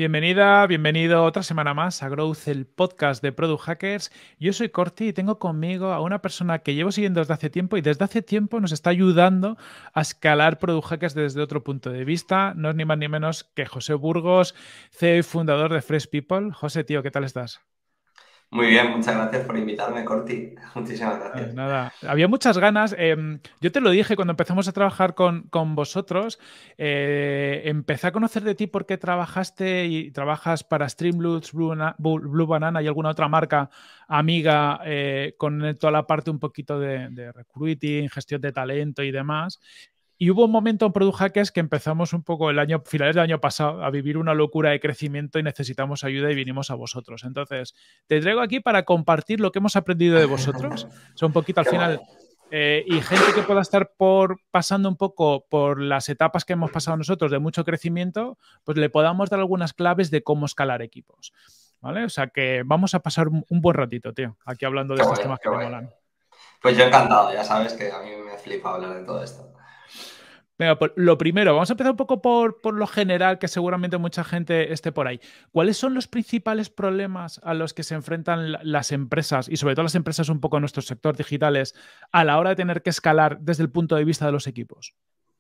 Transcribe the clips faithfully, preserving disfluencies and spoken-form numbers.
Bienvenida, bienvenido otra semana más a Growth, el podcast de Product Hackers. Yo soy Corti y tengo conmigo a una persona que llevo siguiendo desde hace tiempo y desde hace tiempo nos está ayudando a escalar Product Hackers desde otro punto de vista. No es ni más ni menos que José Burgos, C E O y fundador de Fresh People. José, tío, ¿qué tal estás? Muy bien, muchas gracias por invitarme, Corti. Muchísimas Ah, gracias. nada, había muchas ganas. em, yo te lo dije cuando empezamos a trabajar con, con vosotros. eh, empecé a conocer de ti porque trabajaste y trabajas para Streamloots, Blue, Bana- Bu- Blue Banana y alguna otra marca amiga eh, con toda la parte un poquito de, de recruiting, gestión de talento y demás. Y hubo un momento en Product Hackers que empezamos un poco el año, finales del año pasado, a vivir una locura de crecimiento y necesitamos ayuda y vinimos a vosotros. Entonces, te traigo aquí para compartir lo que hemos aprendido de vosotros. Son un poquito al Qué guay. final eh, y gente que pueda estar por pasando un poco por las etapas que hemos pasado nosotros de mucho crecimiento, pues le podamos dar algunas claves de cómo escalar equipos. ¿Vale? O sea que vamos a pasar un, un buen ratito, tío, aquí hablando de Qué estos guay, temas qué que te guay. molan. Pues yo encantado, ya sabes que a mí me flipa hablar de todo esto. Venga, pues lo primero, vamos a empezar un poco por, por lo general, que seguramente mucha gente esté por ahí. ¿Cuáles son los principales problemas a los que se enfrentan la- las empresas, y sobre todo las empresas un poco en nuestro sector digitales, a la hora de tener que escalar desde el punto de vista de los equipos?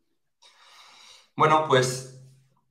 Bueno, pues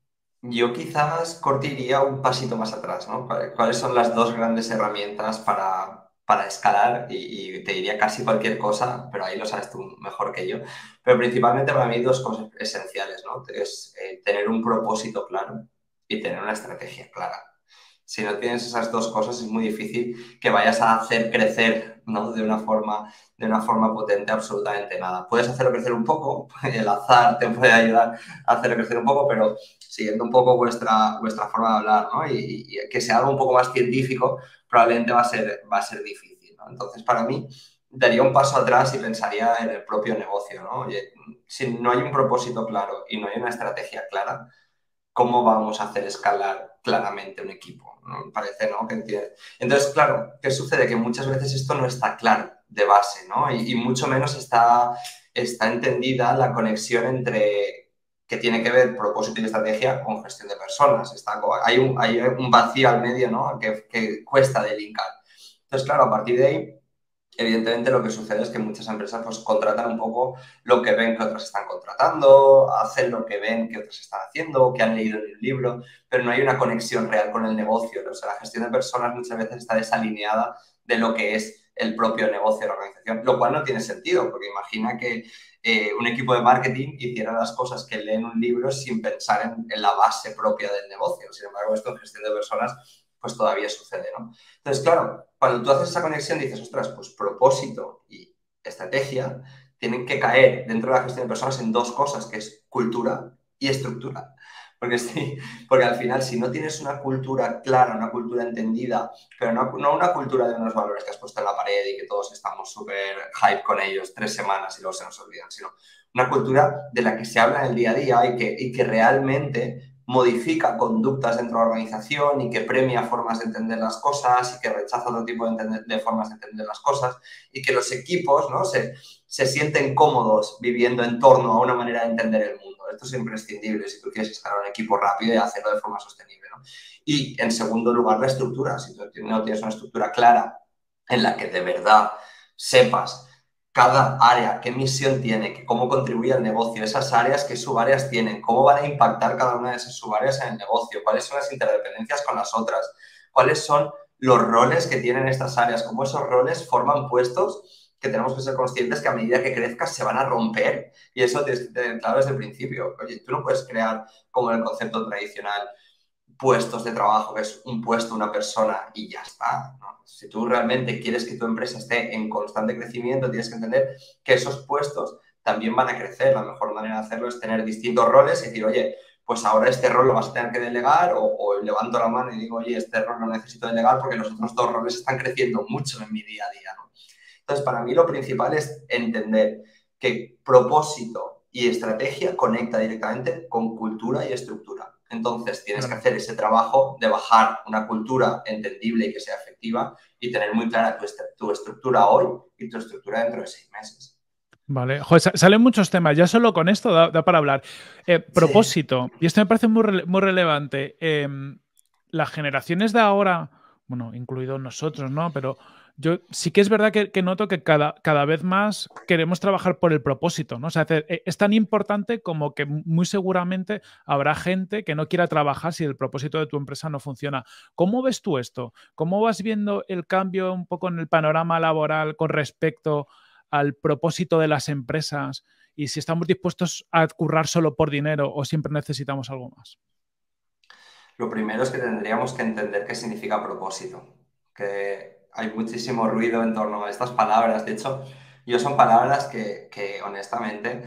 yo quizás Corti iría un pasito más atrás, ¿no? ¿Cuál- ¿Cuáles son las dos grandes herramientas para, para escalar? Y, y te diría casi cualquier cosa, pero ahí lo sabes tú mejor que yo. Pero principalmente para mí dos cosas esenciales, ¿no? Es eh, tener un propósito claro y tener una estrategia clara. Si no tienes esas dos cosas, es muy difícil que vayas a hacer crecer, ¿no? De una forma, de una forma potente absolutamente nada. Puedes hacerlo crecer un poco, el azar te puede ayudar a hacerlo crecer un poco, pero siguiendo un poco vuestra, vuestra forma de hablar, ¿no? Y, y que sea algo un poco más científico, probablemente va a ser, va a ser difícil, ¿no? Entonces, para mí, daría un paso atrás y pensaría en el propio negocio, ¿no? Oye, si no hay un propósito claro y no hay una estrategia clara, ¿cómo vamos a hacer escalar claramente un equipo? ¿No? Me parece, ¿no? Que entiende. Entonces, claro, ¿qué sucede? Que muchas veces esto no está claro de base, ¿no? Y, y mucho menos está, está entendida la conexión entre que tiene que ver propósito y estrategia con gestión de personas. Está, hay, un, hay un vacío al medio, ¿no? Que, que cuesta de linkar. Entonces, claro, a partir de ahí evidentemente lo que sucede es que muchas empresas pues contratan un poco lo que ven que otras están contratando, hacen lo que ven que otras están haciendo, que han leído en un libro, pero no hay una conexión real con el negocio, ¿no? O sea, la gestión de personas muchas veces está desalineada de lo que es el propio negocio de la organización, lo cual no tiene sentido, porque imagina que eh, un equipo de marketing hiciera las cosas que leen un libro sin pensar en, en la base propia del negocio. Sin embargo, esto en gestión de personas pues todavía sucede, ¿no? Entonces, claro, cuando tú haces esa conexión dices, ostras, pues propósito y estrategia tienen que caer dentro de la gestión de personas en dos cosas, que es cultura y estructura. Porque, sí, porque al final, si no tienes una cultura clara, una cultura entendida, pero no, no una cultura de unos valores que has puesto en la pared y que todos estamos súper hype con ellos tres semanas y luego se nos olvidan, sino una cultura de la que se habla en el día a día y que, y que realmente modifica conductas dentro de la organización y que premia formas de entender las cosas y que rechaza otro tipo de, entender, de formas de entender las cosas y que los equipos, ¿no? se, se sienten cómodos viviendo en torno a una manera de entender el mundo. Esto es imprescindible si tú quieres escalar un equipo rápido y hacerlo de forma sostenible, ¿no? Y, en segundo lugar, la estructura. Si tú no tienes una estructura clara en la que de verdad sepas cada área, qué misión tiene, cómo contribuye al negocio, esas áreas, qué subáreas tienen, cómo van a impactar cada una de esas subáreas en el negocio, cuáles son las interdependencias con las otras, cuáles son los roles que tienen estas áreas, cómo esos roles forman puestos que tenemos que ser conscientes que a medida que crezcas se van a romper y eso tienes que tener claro desde el principio. Oye, tú no puedes crear como en el concepto tradicional puestos de trabajo, que es un puesto, una persona y ya está, ¿no? Si tú realmente quieres que tu empresa esté en constante crecimiento, tienes que entender que esos puestos también van a crecer. La mejor manera de hacerlo es tener distintos roles y decir, oye, pues ahora este rol lo vas a tener que delegar o, o levanto la mano y digo, oye, este rol lo necesito delegar porque los otros dos roles están creciendo mucho en mi día a día, ¿no? Entonces, para mí lo principal es entender que propósito y estrategia conecta directamente con cultura y estructura. Entonces, tienes que Claro. hacer ese trabajo de bajar una cultura entendible y que sea efectiva y tener muy clara tu, est tu estructura hoy y tu estructura dentro de seis meses. Vale, joder, sa- salen muchos temas, ya solo con esto da, da para hablar. Eh, Sí. propósito, y esto me parece muy, rele muy relevante. Eh, las generaciones de ahora, bueno, incluidos nosotros, ¿no? Pero yo sí que es verdad que, que noto que cada, cada vez más queremos trabajar por el propósito, ¿no? O sea, es, es tan importante como que muy seguramente habrá gente que no quiera trabajar si el propósito de tu empresa no funciona. ¿Cómo ves tú esto? ¿Cómo vas viendo el cambio un poco en el panorama laboral con respecto al propósito de las empresas y si estamos dispuestos a currar solo por dinero o siempre necesitamos algo más? Lo primero es que tendríamos que entender qué significa propósito, que hay muchísimo ruido en torno a estas palabras. De hecho, yo son palabras que, que honestamente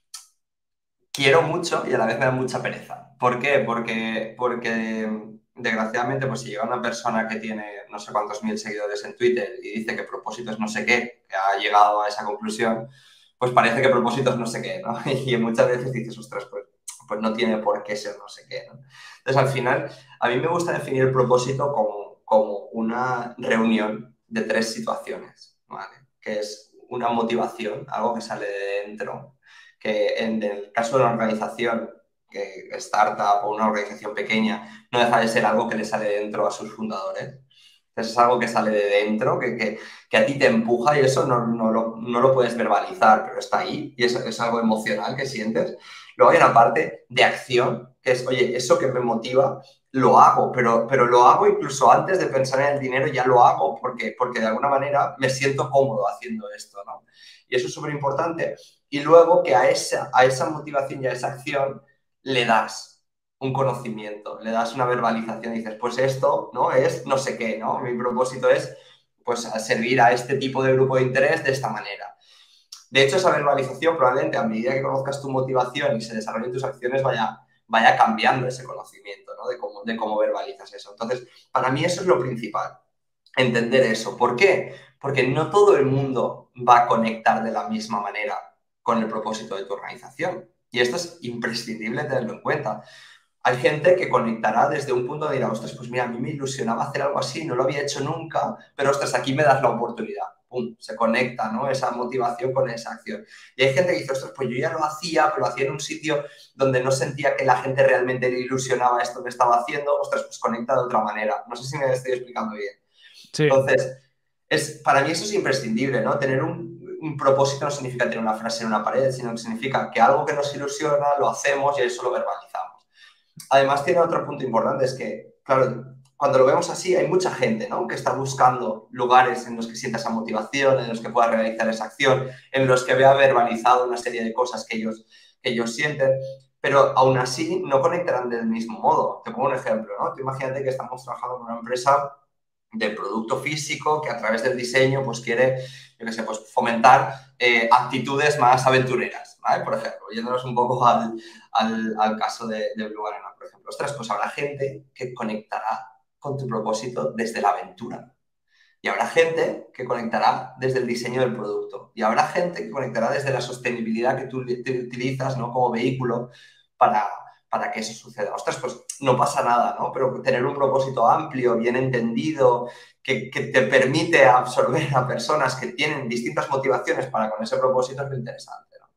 quiero mucho y a la vez me da mucha pereza. ¿Por qué? Porque, porque desgraciadamente, pues si llega una persona que tiene no sé cuántos mil seguidores en Twitter y dice que propósito es no sé qué, que ha llegado a esa conclusión, pues parece que propósito es no sé qué, ¿no? Y muchas veces dices, ostras, pues, pues no tiene por qué ser no sé qué, ¿no? Entonces, al final, a mí me gusta definir el propósito como, como una reunión de tres situaciones, ¿vale? Que es una motivación, algo que sale de dentro, que en el caso de una organización, que startup o una organización pequeña, no deja de ser algo que le sale dentro a sus fundadores. Entonces es algo que sale de dentro, que, que, que a ti te empuja y eso no, no, lo, no lo puedes verbalizar, pero está ahí y es, es algo emocional que sientes. Luego hay una parte de acción, que es, oye, eso que me motiva, lo hago, pero, pero lo hago incluso antes de pensar en el dinero, ya lo hago porque, porque de alguna manera me siento cómodo haciendo esto, ¿no? Y eso es súper importante. Y luego que a esa, a esa motivación y a esa acción le das un conocimiento, le das una verbalización y dices, pues esto, ¿no? Es no sé qué, ¿no? Mi propósito es, pues, servir a este tipo de grupo de interés de esta manera. De hecho, esa verbalización probablemente a medida que conozcas tu motivación y se desarrollen tus acciones vaya, vaya cambiando ese conocimiento, ¿no? De cómo, de cómo verbalizas eso. Entonces, para mí eso es lo principal, entender eso. ¿Por qué? Porque no todo el mundo va a conectar de la misma manera con el propósito de tu organización. Y esto es imprescindible tenerlo en cuenta. Hay gente que conectará desde un punto de dirá, ostras, pues mira, a mí me ilusionaba hacer algo así, no lo había hecho nunca, pero ostras, aquí me das la oportunidad. Pum, se conecta, ¿no? Esa motivación con esa acción. Y hay gente que dice, ostras, pues yo ya lo hacía, pero lo hacía en un sitio donde no sentía que la gente realmente le ilusionaba esto que estaba haciendo, ostras, pues conecta de otra manera. No sé si me estoy explicando bien. Sí. Entonces, es, para mí eso es imprescindible, ¿no? Tener un, un propósito no significa tener una frase en una pared, sino que significa que algo que nos ilusiona lo hacemos y eso lo verbalizamos. Además, tiene otro punto importante, es que, claro, cuando lo vemos así, hay mucha gente, ¿no? Que está buscando lugares en los que sienta esa motivación, en los que pueda realizar esa acción, en los que vea verbalizado una serie de cosas que ellos, que ellos sienten, pero aún así no conectarán del mismo modo. Te pongo un ejemplo, ¿no? Tú imagínate que estamos trabajando con una empresa de producto físico que a través del diseño pues quiere, yo qué sé, pues fomentar eh, actitudes más aventureras, ¿vale? Por ejemplo, yéndonos un poco al, al, al caso de, de Blue Banana, por ejemplo. Ostras, pues habrá gente que conectará con tu propósito desde la aventura. Y habrá gente que conectará desde el diseño del producto. Y habrá gente que conectará desde la sostenibilidad que tú utilizas, ¿no? Como vehículo para, para que eso suceda. Ostras, pues no pasa nada, ¿no? Pero tener un propósito amplio, bien entendido, que, que te permite absorber a personas que tienen distintas motivaciones para con ese propósito es lo interesante, ¿no?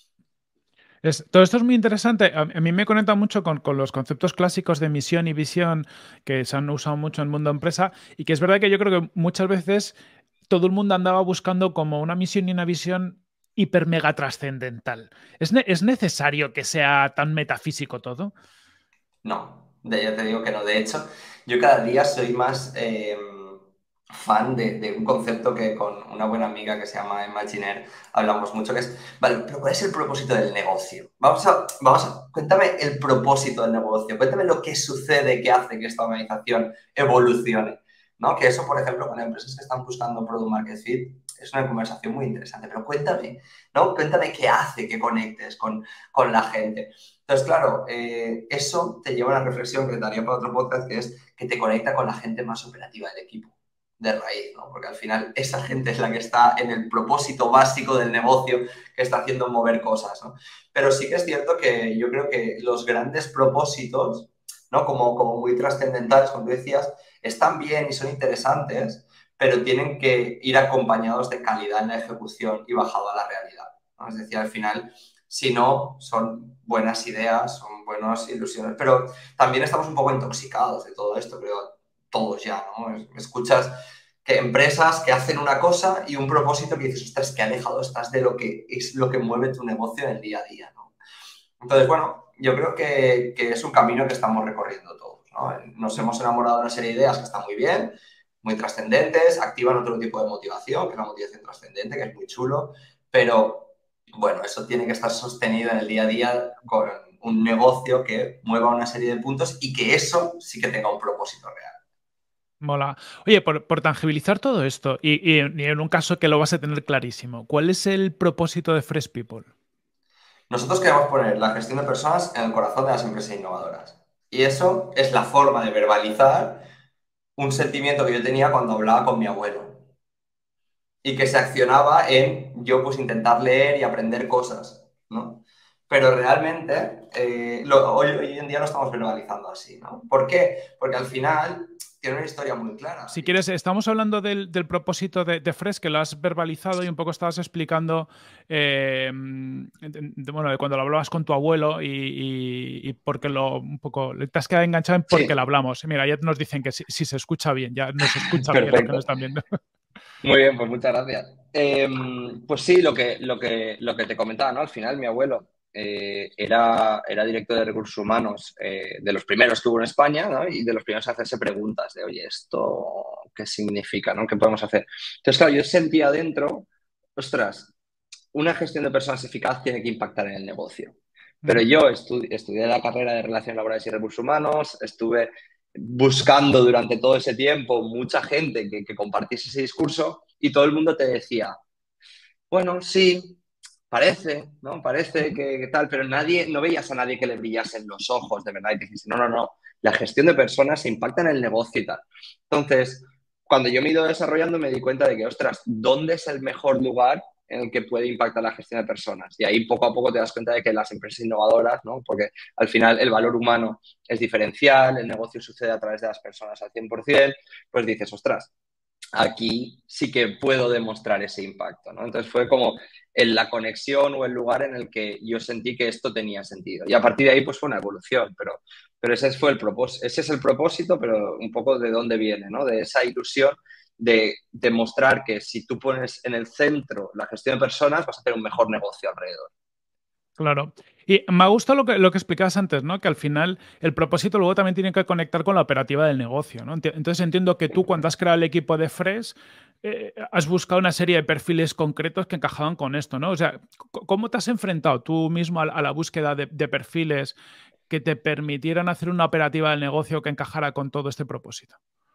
Es, todo esto es muy interesante. A, a mí me conecta mucho con, con los conceptos clásicos de misión y visión que se han usado mucho en el mundo empresa y que es verdad que yo creo que muchas veces todo el mundo andaba buscando como una misión y una visión hiper mega trascendental. ¿Es, ne ¿Es necesario que sea tan metafísico todo? No, de, ya te digo que no. De hecho, yo cada día soy más eh, fan de, de, un concepto que con una buena amiga que se llama Emma Giner hablamos mucho, que es, vale, pero ¿cuál es el propósito del negocio? Vamos a, vamos a, cuéntame el propósito del negocio, cuéntame lo que sucede que hace que esta organización evolucione, ¿no? Que eso, por ejemplo, con empresas que están buscando Product Market Fit, es una conversación muy interesante, pero cuéntame, ¿no? Cuéntame qué hace que conectes con, con la gente. Entonces, claro, eh, eso te lleva a una reflexión que te daría para otro podcast, que es que te conecta con la gente más operativa del equipo, de raíz, ¿no? Porque al final esa gente es la que está en el propósito básico del negocio, que está haciendo mover cosas, ¿no? Pero sí que es cierto que yo creo que los grandes propósitos, ¿no? Como, como muy trascendentales, como tú decías, están bien y son interesantes, pero tienen que ir acompañados de calidad en la ejecución y bajado a la realidad, ¿no? Es decir, al final, si no, son buenas ideas, son buenas ilusiones, pero también estamos un poco intoxicados de todo esto, creo, todos ya, ¿no? Escuchas que empresas que hacen una cosa y un propósito que dices, ostras, que alejado estás de lo que es lo que mueve tu negocio en el día a día, ¿no? Entonces, bueno, yo creo que, que es un camino que estamos recorriendo todos, ¿no? Nos hemos enamorado de una serie de ideas que están muy bien, muy trascendentes, activan otro tipo de motivación, que es la motivación trascendente, que es muy chulo, pero bueno, eso tiene que estar sostenido en el día a día con un negocio que mueva una serie de puntos y que eso sí que tenga un propósito real. Mola. Oye, por, por tangibilizar todo esto, y, y en y en un caso que lo vas a tener clarísimo, ¿cuál es el propósito de Fresh People? Nosotros queremos poner la gestión de personas en el corazón de las empresas innovadoras. Y eso es la forma de verbalizar un sentimiento que yo tenía cuando hablaba con mi abuelo y que se accionaba en yo pues intentar leer y aprender cosas, ¿no? Pero realmente eh, lo, hoy, hoy en día lo estamos verbalizando así, ¿no? ¿Por qué? Porque al final tiene una historia muy clara. Si quieres, estamos hablando del, del propósito de, de Fresh, que lo has verbalizado y un poco estabas explicando, eh, de, de- bueno, de cuando lo hablabas con tu abuelo y, y, y porque lo, un poco, te has quedado enganchado en porque lo Sí, hablamos. Mira, ya nos dicen que si, si se escucha bien, ya nos escuchan bien los que nos Perfecto. están viendo. Muy bien, pues muchas gracias. Eh, pues sí, lo que, lo que, lo que te comentaba, ¿no? Al final, mi abuelo eh, era, era director de recursos humanos eh, de los primeros que hubo en España, ¿no? Y de los primeros a hacerse preguntas de, oye, ¿esto qué significa, ¿no? ¿Qué podemos hacer? Entonces, claro, yo sentía dentro, ostras, una gestión de personas eficaz tiene que impactar en el negocio. Pero Ujú. yo estu estudié la carrera de Relaciones Laborales y Recursos Humanos, estuve buscando durante todo ese tiempo mucha gente que, que compartiese ese discurso y todo el mundo te decía, bueno, sí, parece, ¿no? Parece que, que tal, pero nadie, no veías a nadie que le brillasen los ojos de verdad y te dijiste, no, no, no, la gestión de personas se impacta en el negocio y tal. Entonces, cuando yo me he ido desarrollando me di cuenta de que, ostras, ¿dónde es el mejor lugar en el que puede impactar la gestión de personas? Y ahí poco a poco te das cuenta de que las empresas innovadoras, ¿no? Porque al final el valor humano es diferencial, el negocio sucede a través de las personas al cien por ciento, pues dices, ostras, aquí sí que puedo demostrar ese impacto, ¿no? Entonces fue como en la conexión o el lugar en el que yo sentí que esto tenía sentido. Y a partir de ahí pues fue una evolución, pero, pero ese, fue el propós ese es el propósito, pero un poco de dónde viene, ¿no? De esa ilusión de demostrar que si tú pones en el centro la gestión de personas vas a tener un mejor negocio alrededor. Claro. Y me ha gustado lo que, lo que explicabas antes, ¿no? Que al final el propósito luego también tiene que conectar con la operativa del negocio, ¿no? Enti- Entonces entiendo que tú cuando has creado el equipo de Fresh eh, has buscado una serie de perfiles concretos que encajaban con esto, ¿no? O sea, c- ¿cómo te has enfrentado tú mismo a, la a la búsqueda de, de perfiles que te permitieran hacer una operativa del negocio que encajara con todo este propósito?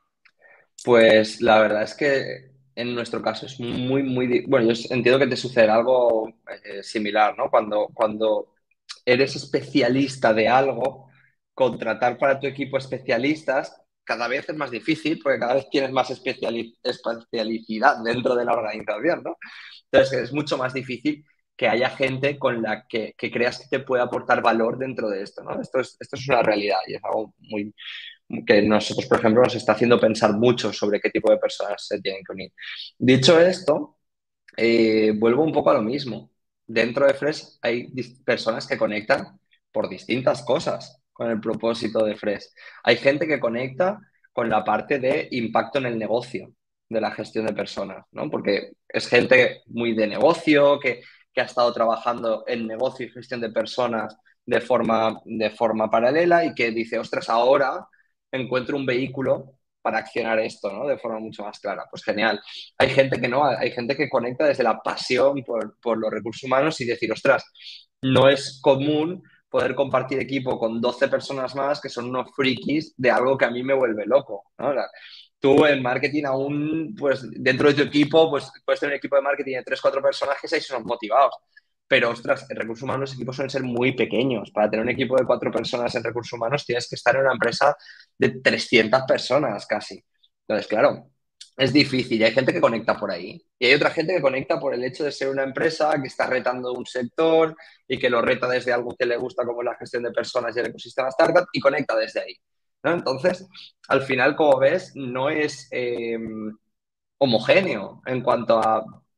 Pues la verdad es que en nuestro caso es muy, muy... di- Bueno, yo entiendo que te sucede algo eh, similar, ¿no? Cuando, cuando eres especialista de algo, contratar para tu equipo especialistas cada vez es más difícil porque cada vez tienes más especiali- especialicidad dentro de la organización, ¿no? Entonces es mucho más difícil que haya gente con la que, que creas que te puede aportar valor dentro de esto, ¿no? Esto es, esto es una realidad y es algo muy, que nosotros, por ejemplo, nos está haciendo pensar mucho sobre qué tipo de personas se tienen que unir. Dicho esto, eh, vuelvo un poco a lo mismo. Dentro de Fresh hay personas que conectan por distintas cosas con el propósito de Fresh. Hay gente que conecta con la parte de impacto en el negocio de la gestión de personas, ¿no? Porque es gente muy de negocio, que, que ha estado trabajando en negocio y gestión de personas de forma, de forma paralela y que dice, ostras, ahora encuentro un vehículo para accionar esto, ¿no? De forma mucho más clara. Pues genial. Hay gente que no, hay gente que conecta desde la pasión por, por los recursos humanos y decir, ostras, no es común poder compartir equipo con doce personas más que son unos frikis de algo que a mí me vuelve loco, ¿no? La, tú en marketing aún, pues dentro de tu equipo, pues puedes tener un equipo de marketing de tres, cuatro personas que seis son motivados. Pero, ostras, en recursos humanos los equipos suelen ser muy pequeños. Para tener un equipo de cuatro personas en recursos humanos tienes que estar en una empresa de trescientas personas casi. Entonces, claro, es difícil y hay gente que conecta por ahí. Y hay otra gente que conecta por el hecho de ser una empresa que está retando un sector y que lo reta desde algo que le gusta como la gestión de personas y el ecosistema startup y conecta desde ahí, ¿no? Entonces, al final, como ves, no es eh, homogéneo en cuanto a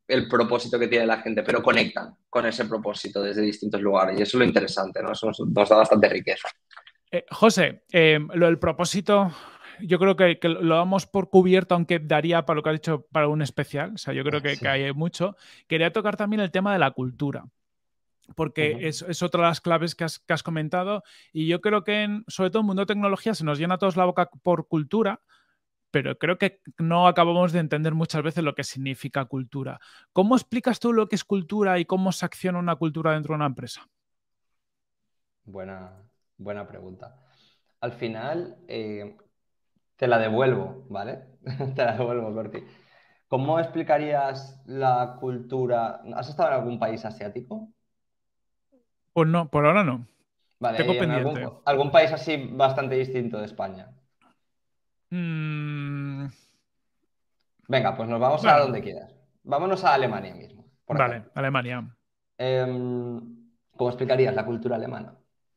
el propósito que tiene la gente, pero conectan con ese propósito desde distintos lugares. Y eso es lo interesante, ¿no? Eso nos, nos da bastante riqueza. Eh, José, eh, lo del propósito, yo creo que, que lo damos por cubierto, aunque daría para lo que has dicho para un especial. O sea, yo creo que, Sí. que hay mucho. Quería tocar también el tema de la cultura, porque Uh-huh. es, es otra de las claves que has, que has comentado. Y yo creo que, en, sobre todo en el mundo de tecnología, se nos llena a todos la boca por cultura, pero creo que no acabamos de entender muchas veces lo que significa cultura. ¿Cómo explicas tú lo que es cultura y cómo se acciona una cultura dentro de una empresa? Buena, buena pregunta. Al final, eh, te la devuelvo, ¿vale? Te la devuelvo, Corti. ¿Cómo explicarías la cultura? ¿Has estado en algún país asiático? Pues no, por ahora no. Vale, Tengo ¿y en pendiente. algún, algún país así bastante distinto de España? Mm, Venga, pues nos vamos a bueno, donde quieras. Vámonos a Alemania mismo, por vale, ejemplo. Alemania. Em, ¿cómo explicarías la cultura alemana?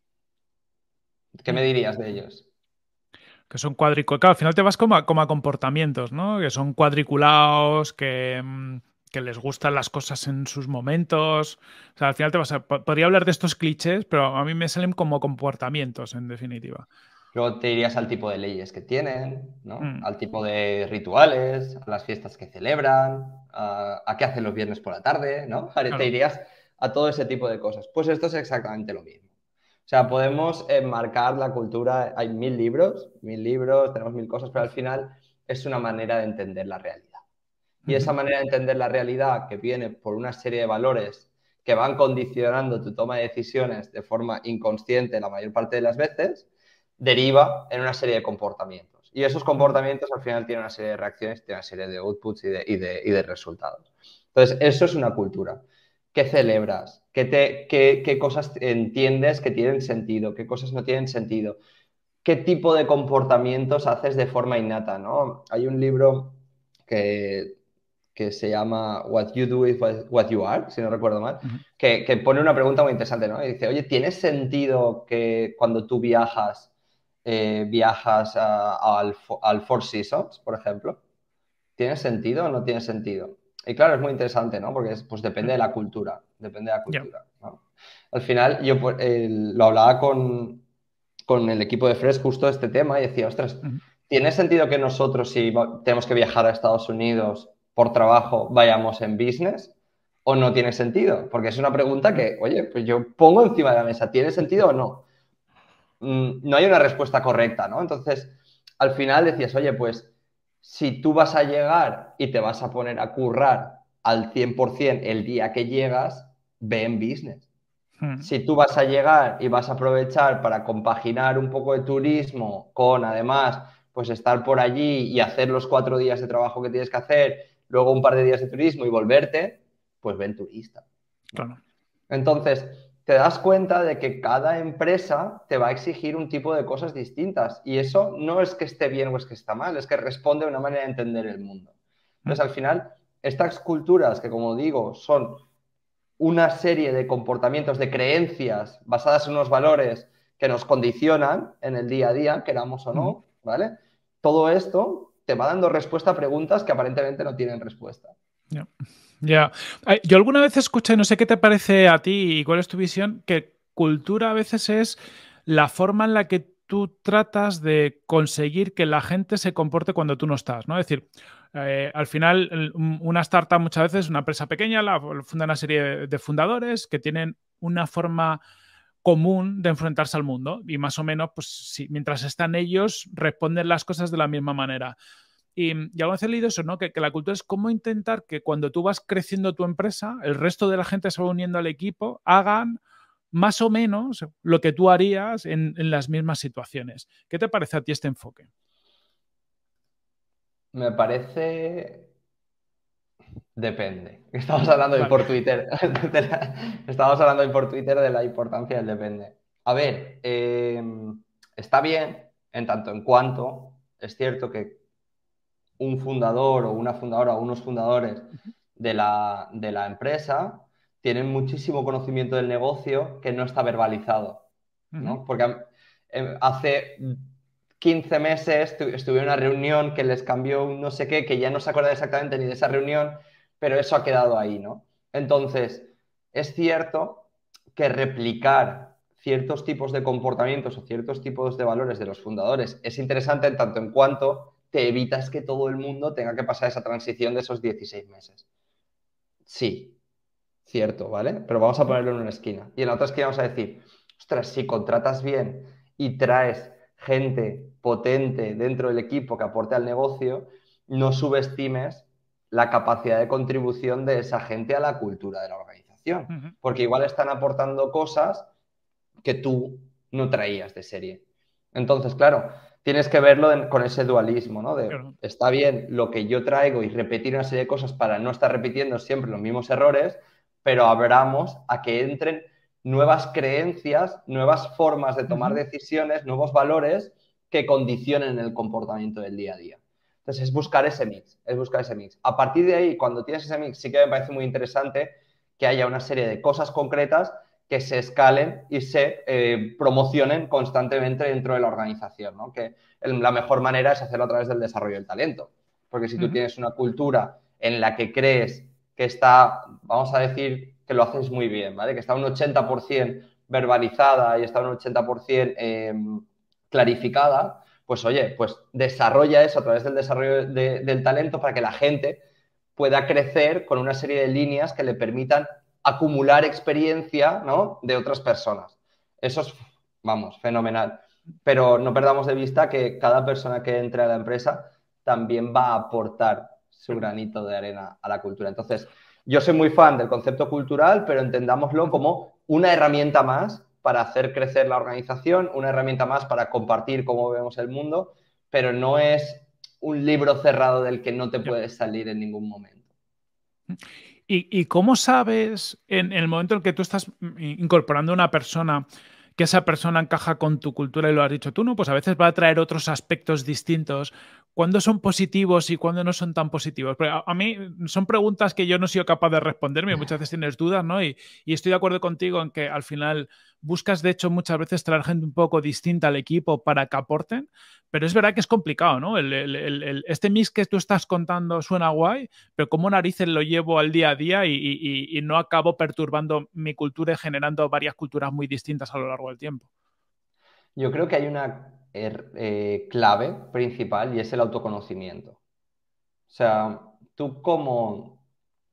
¿Qué me Mm. dirías de ellos? Que son cuadriculados. Claro, al final te vas como a, como a comportamientos, ¿no? Que son cuadriculados, que, mm, que les gustan las cosas en sus momentos. O sea, al final te vas a. Podría hablar de estos clichés, pero a mí me salen como comportamientos, en definitiva. Luego te irías al tipo de leyes que tienen, ¿no? Mm, Al tipo de rituales, a las fiestas que celebran, a, a qué hacen los viernes por la tarde, ¿no? Te claro. irías a todo ese tipo de cosas. Pues esto es exactamente lo mismo. O sea, podemos enmarcar la cultura, hay mil libros, mil libros, tenemos mil cosas, pero al final es una manera de entender la realidad. Y esa Ujú. manera de entender la realidad que viene por una serie de valores que van condicionando tu toma de decisiones de forma inconsciente la mayor parte de las veces, deriva en una serie de comportamientos. Y esos comportamientos al final tienen una serie de reacciones, tienen una serie de outputs y de, y de, y de resultados. Entonces, eso es una cultura. ¿Qué celebras? ¿Qué, te, qué, qué cosas entiendes que tienen sentido? ¿Qué cosas no tienen sentido? ¿Qué tipo de comportamientos haces de forma innata, ¿no? Hay un libro que, que se llama What You Do is What You Are, si no recuerdo mal, Ujú. que, que pone una pregunta muy interesante, ¿no? Y dice, oye, ¿tiene sentido que cuando tú viajas, eh, viajas a- al, Fo- al Four Seasons, por ejemplo? ¿Tiene sentido o no tiene sentido? Y claro, es muy interesante, ¿no? Porque es- pues depende de la cultura, depende de la Ya. cultura, ¿no? Al final, yo pues, el- lo hablaba con, con el equipo de Fresh justo este tema y decía, ostras, Ujú. ¿tiene sentido que nosotros, si va- tenemos que viajar a Estados Unidos por trabajo, vayamos en business? ¿O no tiene sentido? Porque es una pregunta que, oye, pues yo pongo encima de la mesa, ¿tiene sentido o no? Mm, no hay una respuesta correcta, ¿no? Entonces, al final decías, oye, pues si tú vas a llegar y te vas a poner a currar al cien por ciento el día que llegas, ve en business. Mm. Si tú vas a llegar y vas a aprovechar para compaginar un poco de turismo con, además, pues estar por allí y hacer los cuatro días de trabajo que tienes que hacer, luego un par de días de turismo y volverte, pues ven turista, ¿no? Claro. Entonces, te das cuenta de que cada empresa te va a exigir un tipo de cosas distintas y eso no es que esté bien o es que está mal, es que responde a una manera de entender el mundo. Mm. Entonces, al final, estas culturas que, como digo, son una serie de comportamientos, de creencias basadas en unos valores que nos condicionan en el día a día, queramos o Ujú. no, ¿vale? Todo esto te va dando respuesta a preguntas que aparentemente no tienen respuesta. Ya. Ya. Ay, Yo alguna vez escuché, no sé qué te parece a ti y cuál es tu visión, que cultura a veces es la forma en la que tú tratas de conseguir que la gente se comporte cuando tú no estás, ¿no? Es decir, eh, al final el- un- una startup muchas veces es una empresa pequeña, la funda una serie de de fundadores que tienen una forma común de enfrentarse al mundo y más o menos, pues sí, mientras están ellos, responden las cosas de la misma manera. Y, y alguna vez he leído eso, ¿no? Que, que la cultura es cómo intentar que cuando tú vas creciendo tu empresa, el resto de la gente se va uniendo al equipo, hagan más o menos lo que tú harías en, en las mismas situaciones. ¿Qué te parece a ti este enfoque? Me parece... Depende. Estamos hablando hoy Vale. por Twitter. de la- Estamos hablando hoy por Twitter de la importancia del depende. A ver, eh, está bien en tanto en cuanto es cierto que un fundador o una fundadora o unos fundadores de la, de la empresa tienen muchísimo conocimiento del negocio que no está verbalizado, Ujú. ¿no? Porque eh, hace quince meses tu- estuve en una reunión que les cambió un no sé qué, que ya no se acuerda exactamente ni de esa reunión, pero eso ha quedado ahí, ¿no? Entonces, es cierto que replicar ciertos tipos de comportamientos o ciertos tipos de valores de los fundadores es interesante en tanto en cuanto te evitas que todo el mundo tenga que pasar esa transición de esos dieciséis meses. Sí, cierto, ¿vale? Pero vamos a ponerlo en una esquina. Y en la otra esquina vamos a decir, ostras, si contratas bien y traes gente potente dentro del equipo que aporte al negocio, no subestimes la capacidad de contribución de esa gente a la cultura de la organización. Uh-huh. Porque igual están aportando cosas que tú no traías de serie. Entonces, claro, tienes que verlo en, con ese dualismo, ¿no? De, Claro. Está bien lo que yo traigo y repetir una serie de cosas para no estar repitiendo siempre los mismos errores, pero abramos a que entren nuevas creencias, nuevas formas de tomar Uh-huh. decisiones, nuevos valores que condicionen el comportamiento del día a día. Entonces, es buscar ese mix, es buscar ese mix. A partir de ahí, cuando tienes ese mix, sí que me parece muy interesante que haya una serie de cosas concretas que se escalen y se eh, promocionen constantemente dentro de la organización, ¿no? Que el, la mejor manera es hacerlo a través del desarrollo del talento. Porque si tú Uh-huh. tienes una cultura en la que crees que está, vamos a decir, que lo haces muy bien, ¿vale? Que está un ochenta por ciento verbalizada y está un ochenta por ciento eh, clarificada, pues oye, pues desarrolla eso a través del desarrollo de, del talento para que la gente pueda crecer con una serie de líneas que le permitan acumular experiencia, ¿no?, de otras personas. Eso es, vamos, fenomenal. Pero no perdamos de vista que cada persona que entre a la empresa también va a aportar su granito de arena a la cultura. Entonces, yo soy muy fan del concepto cultural, pero entendámoslo como una herramienta más para hacer crecer la organización, una herramienta más para compartir cómo vemos el mundo, pero no es un libro cerrado del que no te puedes salir en ningún momento. ¿Y, y cómo sabes en, en el momento en que tú estás incorporando a una persona que esa persona encaja con tu cultura y lo has dicho tú, ¿no? Pues a veces va a traer otros aspectos distintos. ¿Cuándo son positivos y cuándo no son tan positivos? Porque a, a mí son preguntas que yo no he sido capaz de responderme. Muchas veces tienes dudas, ¿no? Y, y estoy de acuerdo contigo en que al final buscas, de hecho, muchas veces traer gente un poco distinta al equipo para que aporten, pero es verdad que es complicado, ¿no? El, el, el, el, este mix que tú estás contando suena guay, pero ¿cómo narices lo llevo al día a día y, y, y no acabo perturbando mi cultura y generando varias culturas muy distintas a lo largo del tiempo? Yo creo que hay una eh, clave principal y es el autoconocimiento. O sea, tú como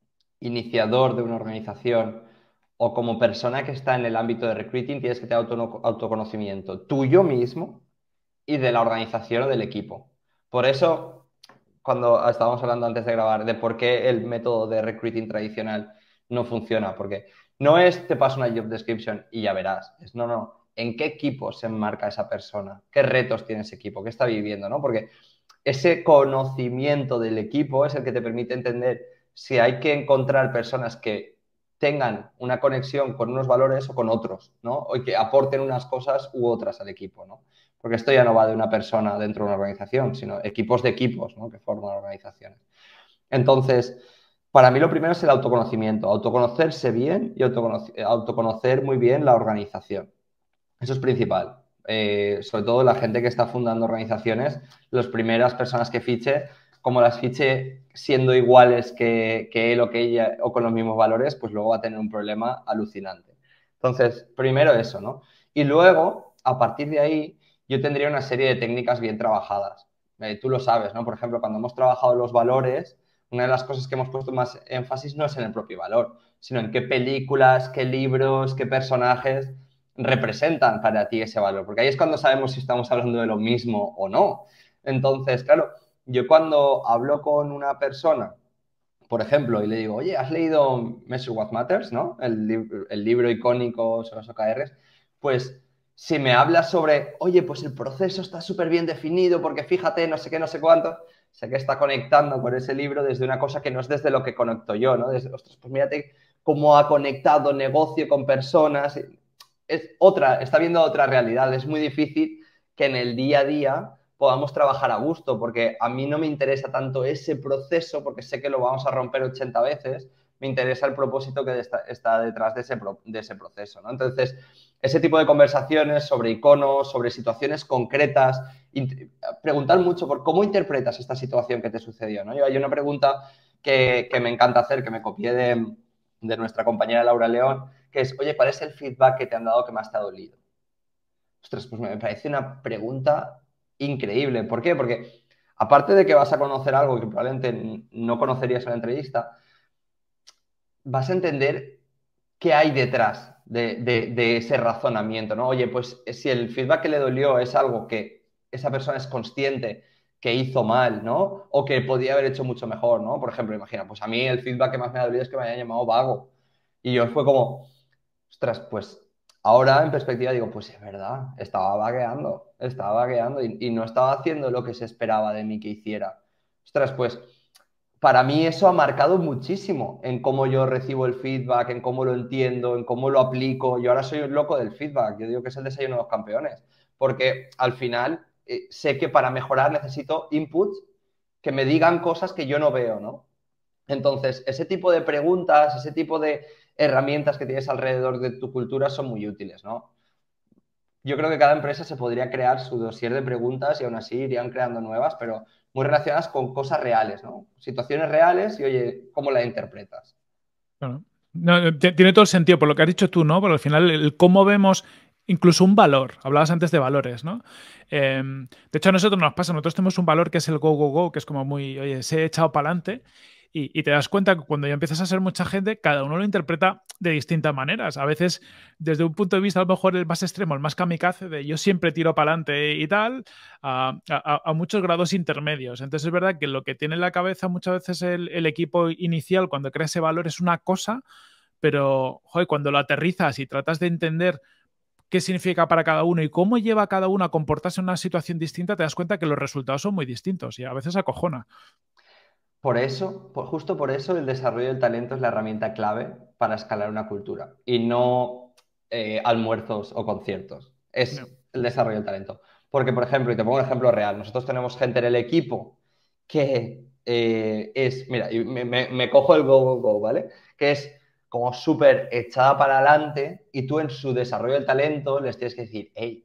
iniciador de una organización o como persona que está en el ámbito de recruiting tienes que tener auto autoconocimiento tuyo mismo y de la organización o del equipo. Por eso, cuando estábamos hablando antes de grabar de por qué el método de recruiting tradicional no funciona, porque no es te paso una job description y ya verás, es no, no, ¿en qué equipo se enmarca esa persona? ¿Qué retos tiene ese equipo? ¿Qué está viviendo? ¿No? Porque ese conocimiento del equipo es el que te permite entender si hay que encontrar personas que tengan una conexión con unos valores o con otros, ¿no? O que aporten unas cosas u otras al equipo, ¿no? Porque esto ya no va de una persona dentro de una organización, sino equipos de equipos, ¿no?, que forman organizaciones. Entonces, para mí lo primero es el autoconocimiento, autoconocerse bien y autoconocer, autoconocer muy bien la organización. Eso es principal. Eh, sobre todo la gente que está fundando organizaciones, las primeras personas que fiche, como las fiche siendo iguales que, que él o que ella o con los mismos valores, pues luego va a tener un problema alucinante. Entonces, primero eso, ¿no? Y luego, a partir de ahí, yo tendría una serie de técnicas bien trabajadas. Eh, tú lo sabes, ¿no? Por ejemplo, cuando hemos trabajado los valores, una de las cosas que hemos puesto más énfasis no es en el propio valor, sino en qué películas, qué libros, qué personajes representan para ti ese valor, porque ahí es cuando sabemos si estamos hablando de lo mismo o no. Entonces, claro, yo cuando hablo con una persona, por ejemplo, y le digo, oye, ¿has leído Measure What Matters, ¿no? El, li el libro icónico sobre los O K Rs, pues si me hablas sobre, oye, pues el proceso está súper bien definido porque fíjate, no sé qué, no sé cuánto, sé que está conectando con ese libro desde una cosa que no es desde lo que conecto yo, ¿no? Desde, ostras, pues mírate cómo ha conectado negocio con personas. Es otra, está viendo otra realidad. Es muy difícil que en el día a día podamos trabajar a gusto, porque a mí no me interesa tanto ese proceso, porque sé que lo vamos a romper ochenta veces, me interesa el propósito que está, está detrás de ese, pro, de ese proceso, ¿no? Entonces, ese tipo de conversaciones sobre iconos, sobre situaciones concretas, preguntar mucho por cómo interpretas esta situación que te sucedió, ¿no? Yo, hay una pregunta que, que me encanta hacer, que me copié de, de nuestra compañera Laura León, que es, oye, ¿cuál es el feedback que te han dado que más te ha dolido? Ostras, pues me parece una pregunta increíble. ¿Por qué? Porque aparte de que vas a conocer algo que probablemente no conocerías en la entrevista, vas a entender qué hay detrás de, de, de ese razonamiento, ¿no? Oye, pues si el feedback que le dolió es algo que esa persona es consciente que hizo mal, ¿no? O que podía haber hecho mucho mejor, ¿no? Por ejemplo, imagina, pues a mí el feedback que más me ha dolido es que me hayan llamado vago. Y yo fue como, ostras, pues ahora en perspectiva digo, pues es verdad, estaba vagueando, estaba vagueando y, y no estaba haciendo lo que se esperaba de mí que hiciera. Ostras, pues para mí eso ha marcado muchísimo en cómo yo recibo el feedback, en cómo lo entiendo, en cómo lo aplico. Yo ahora soy un loco del feedback, yo digo que es el desayuno de los campeones, porque al final eh, sé que para mejorar necesito inputs que me digan cosas que yo no veo, ¿no? Entonces, ese tipo de preguntas, ese tipo de herramientas que tienes alrededor de tu cultura son muy útiles, ¿no? Yo creo que cada empresa se podría crear su dossier de preguntas y aún así irían creando nuevas, pero muy relacionadas con cosas reales, ¿no? Situaciones reales y, oye, ¿cómo la interpretas? Claro. No, tiene todo el sentido por lo que has dicho tú, ¿no? Porque al final el cómo vemos incluso un valor. Hablabas antes de valores, ¿no? Eh, de hecho, a nosotros nos pasa, nosotros tenemos un valor que es el go, go, go, que es como muy, oye, se he echado para adelante. Y, y te das cuenta que cuando ya empiezas a ser mucha gente, cada uno lo interpreta de distintas maneras. A veces, desde un punto de vista, a lo mejor el más extremo, el más kamikaze, de yo siempre tiro para adelante y tal, a, a, a muchos grados intermedios. Entonces, es verdad que lo que tiene en la cabeza muchas veces el, el equipo inicial cuando crea ese valor es una cosa, pero joder, cuando lo aterrizas y tratas de entender qué significa para cada uno y cómo lleva a cada uno a comportarse en una situación distinta, te das cuenta que los resultados son muy distintos y a veces acojona. Por eso, por, justo por eso, el desarrollo del talento es la herramienta clave para escalar una cultura y no eh, almuerzos o conciertos. Es No. el desarrollo del talento. Porque, por ejemplo, y te pongo un ejemplo real, nosotros tenemos gente en el equipo que eh, es, mira, y me, me, me cojo el go, go, go, ¿vale? Que es como súper echada para adelante y tú en su desarrollo del talento les tienes que decir, hey,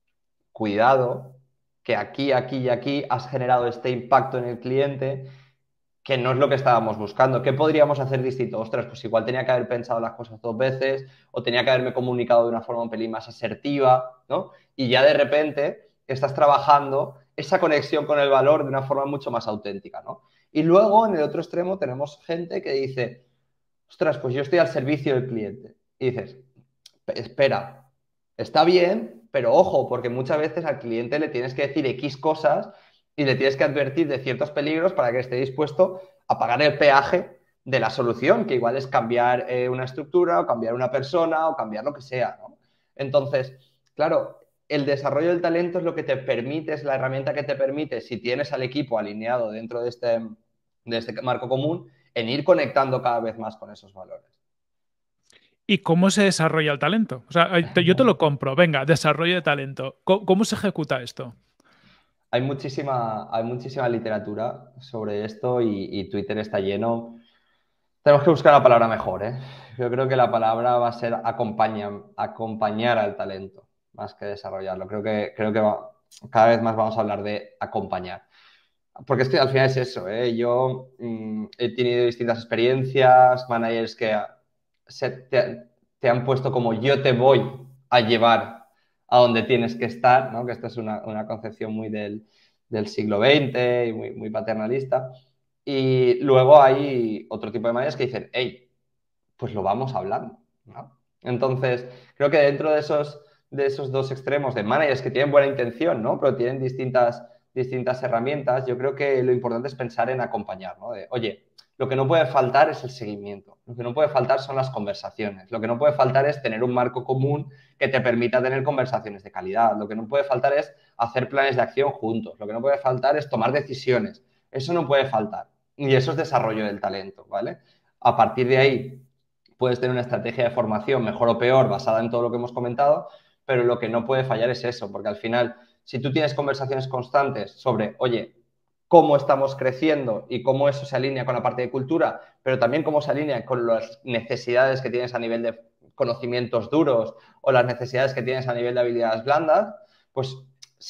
cuidado, que aquí, aquí y aquí has generado este impacto en el cliente que no es lo que estábamos buscando. ¿Qué podríamos hacer distinto? Ostras, pues igual tenía que haber pensado las cosas dos veces o tenía que haberme comunicado de una forma un pelín más asertiva, ¿no? Y ya de repente estás trabajando esa conexión con el valor de una forma mucho más auténtica, ¿no? Y luego, en el otro extremo, tenemos gente que dice, ostras, pues yo estoy al servicio del cliente. Y dices, espera, está bien, pero ojo, porque muchas veces al cliente le tienes que decir X cosas y le tienes que advertir de ciertos peligros para que esté dispuesto a pagar el peaje de la solución, que igual es cambiar eh, una estructura o cambiar una persona o cambiar lo que sea, ¿no? Entonces, claro, el desarrollo del talento es lo que te permite, es la herramienta que te permite, si tienes al equipo alineado dentro de este, de este marco común, en ir conectando cada vez más con esos valores. ¿Y cómo se desarrolla el talento? O sea, yo te lo compro, venga, desarrollo de talento. ¿Cómo, cómo se ejecuta esto? Hay muchísima, hay muchísima literatura sobre esto y, y Twitter está lleno. Tenemos que buscar la palabra mejor, ¿eh? Yo creo que la palabra va a ser acompaña, acompañar al talento, más que desarrollarlo. Creo que, creo que va, cada vez más vamos a hablar de acompañar. Porque es que al final es eso, ¿eh? Yo mmm, he tenido distintas experiencias, managers que se, te, te han puesto como yo te voy a llevar a donde tienes que estar, ¿no? Que esto es una, una concepción muy del, del siglo veinte y muy, muy paternalista. Y luego hay otro tipo de managers que dicen, hey, pues lo vamos hablando, ¿no? Entonces, creo que dentro de esos, de esos dos extremos de managers que tienen buena intención, ¿no? Pero tienen distintas, distintas herramientas, yo creo que lo importante es pensar en acompañar, ¿no? De, oye, lo que no puede faltar es el seguimiento, lo que no puede faltar son las conversaciones, lo que no puede faltar es tener un marco común que te permita tener conversaciones de calidad, lo que no puede faltar es hacer planes de acción juntos, lo que no puede faltar es tomar decisiones, eso no puede faltar. Y eso es desarrollo del talento, ¿vale? A partir de ahí puedes tener una estrategia de formación mejor o peor basada en todo lo que hemos comentado, pero lo que no puede fallar es eso, porque al final, si tú tienes conversaciones constantes sobre, oye, cómo estamos creciendo y cómo eso se alinea con la parte de cultura, pero también cómo se alinea con las necesidades que tienes a nivel de conocimientos duros o las necesidades que tienes a nivel de habilidades blandas, pues sí,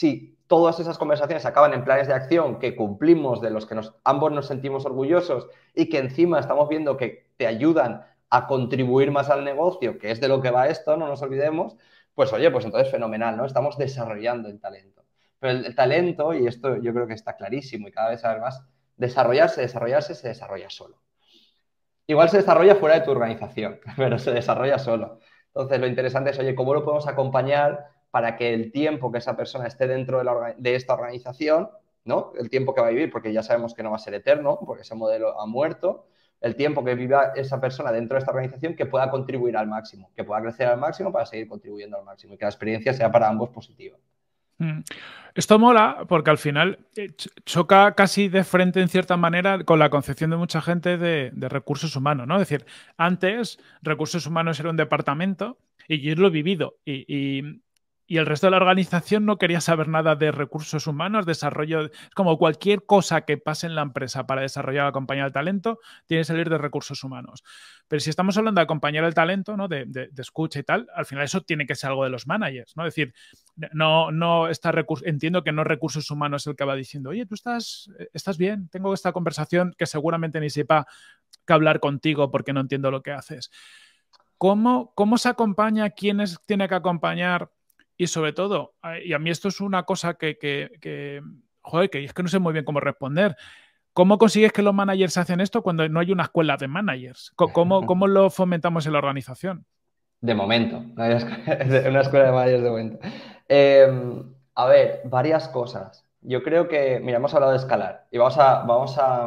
todas esas conversaciones acaban en planes de acción que cumplimos, de los que nos, ambos nos sentimos orgullosos y que encima estamos viendo que te ayudan a contribuir más al negocio, que es de lo que va esto, no nos olvidemos, pues oye, pues entonces fenomenal, ¿no? Estamos desarrollando el talento. Pero el, el talento, y esto yo creo que está clarísimo y cada vez además, desarrollarse, desarrollarse, se desarrolla solo. Igual se desarrolla fuera de tu organización, pero se desarrolla solo. Entonces, lo interesante es, oye, ¿cómo lo podemos acompañar para que el tiempo que esa persona esté dentro de, la, de esta organización, ¿no? El tiempo que va a vivir, porque ya sabemos que no va a ser eterno, porque ese modelo ha muerto, el tiempo que viva esa persona dentro de esta organización que pueda contribuir al máximo, que pueda crecer al máximo para seguir contribuyendo al máximo y que la experiencia sea para ambos positiva. Esto mola porque al final choca casi de frente en cierta manera con la concepción de mucha gente de, de recursos humanos, ¿no? Es decir, antes recursos humanos era un departamento y yo lo he vivido y, y, y el resto de la organización no quería saber nada de recursos humanos, desarrollo, es como cualquier cosa que pase en la empresa para desarrollar o acompañar el talento, tiene que salir de recursos humanos. Pero si estamos hablando de acompañar el talento, ¿no? de, de, de escucha y tal, al final eso tiene que ser algo de los managers, ¿no? Es decir, no, no está recurso, entiendo que no recursos humanos el que va diciendo, oye, tú estás, estás bien, tengo esta conversación que seguramente ni sepa que hablar contigo porque no entiendo lo que haces. ¿Cómo, cómo se acompaña? ¿Quiénes tiene que acompañar? Y sobre todo, y a mí esto es una cosa que, que, que joder, que es que no sé muy bien cómo responder. ¿Cómo consigues que los managers hacen esto cuando no hay una escuela de managers? ¿Cómo, cómo lo fomentamos en la organización? De momento, no hay una escuela de managers de momento. Eh, a ver, varias cosas. Yo creo que, mira, hemos hablado de escalar y vamos a, vamos a,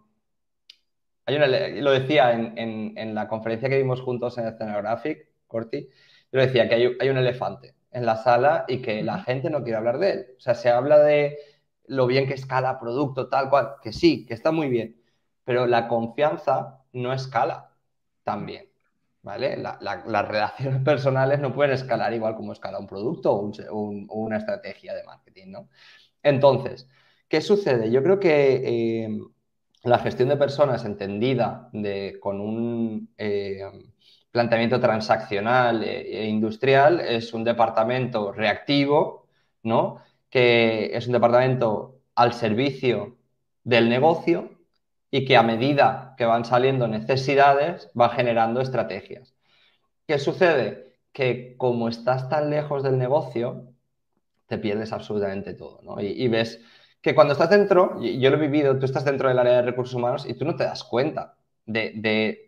hay una, lo decía en, en, en la conferencia que vimos juntos en el Scenographic, Corti, yo decía que hay, hay un elefante en la sala y que la gente no quiere hablar de él. O sea, se habla de lo bien que escala producto, tal cual, que sí, que está muy bien, pero la confianza no escala tan bien, ¿vale? La, la, las relaciones personales no pueden escalar igual como escala un producto o, un, un, o una estrategia de marketing, ¿no? Entonces, ¿qué sucede? Yo creo que eh, la gestión de personas entendida de, con un eh, planteamiento transaccional e industrial es un departamento reactivo, ¿no? Que es un departamento al servicio del negocio y que a medida que van saliendo necesidades va generando estrategias. ¿Qué sucede? Que como estás tan lejos del negocio, te pierdes absolutamente todo, ¿no? Y, y ves que cuando estás dentro, yo lo he vivido, tú estás dentro del área de recursos humanos y tú no te das cuenta de, de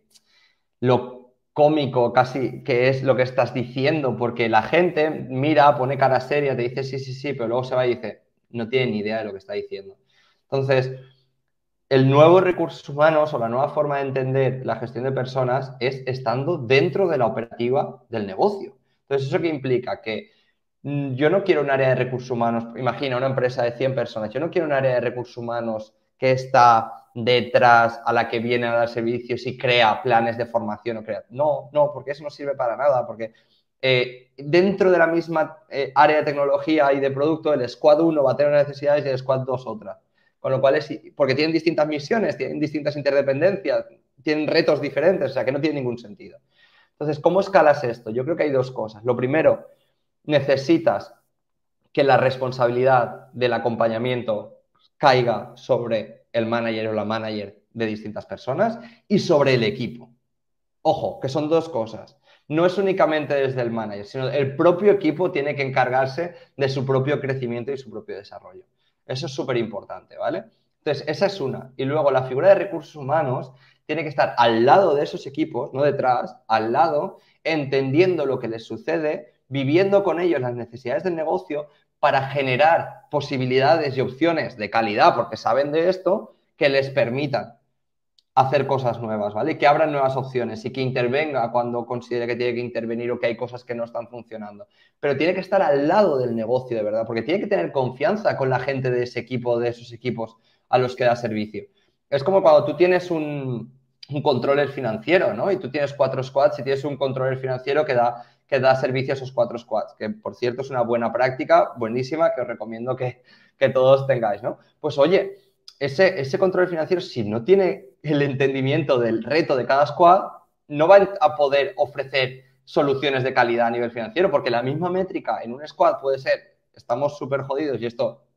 lo cómico casi que es lo que estás diciendo, porque la gente mira, pone cara seria, te dice sí, sí, sí, pero luego se va y dice, no tiene ni idea de lo que está diciendo. Entonces, el nuevo recursos humanos o la nueva forma de entender la gestión de personas es estando dentro de la operativa del negocio. Entonces, ¿eso qué implica? Que yo no quiero un área de recursos humanos, imagina una empresa de cien personas, yo no quiero un área de recursos humanos que está detrás a la que viene a dar servicios y crea planes de formación o crea. No, no, porque eso no sirve para nada, porque eh, dentro de la misma eh, área de tecnología y de producto, el Squad uno va a tener unas necesidades y el Squad dos otra. Con lo cual es, porque tienen distintas misiones, tienen distintas interdependencias, tienen retos diferentes, o sea que no tiene ningún sentido. Entonces, ¿cómo escalas esto? Yo creo que hay dos cosas. Lo primero, necesitas que la responsabilidad del acompañamiento caiga sobre el manager o la manager de distintas personas y sobre el equipo. Ojo, que son dos cosas. No es únicamente desde el manager, sino el propio equipo tiene que encargarse de su propio crecimiento y su propio desarrollo. Eso es súper importante, ¿vale? Entonces, esa es una. Y luego la figura de recursos humanos tiene que estar al lado de esos equipos, no detrás, al lado, entendiendo lo que les sucede, viviendo con ellos las necesidades del negocio para generar posibilidades y opciones de calidad, porque saben de esto, que les permitan hacer cosas nuevas, ¿vale? Y que abran nuevas opciones y que intervenga cuando considere que tiene que intervenir o que hay cosas que no están funcionando. Pero tiene que estar al lado del negocio, de verdad, porque tiene que tener confianza con la gente de ese equipo, de esos equipos a los que da servicio. Es como cuando tú tienes un, un controller financiero, ¿no? Y tú tienes cuatro squads y tienes un controller financiero que da, que da servicio a esos cuatro squads, que por cierto es una buena práctica, buenísima, que os recomiendo que, que todos tengáis, ¿no? Pues oye, ese, ese control financiero, si no tiene el entendimiento del reto de cada squad, no va a poder ofrecer soluciones de calidad a nivel financiero, porque la misma métrica en un squad puede ser, estamos súper jodidos y esto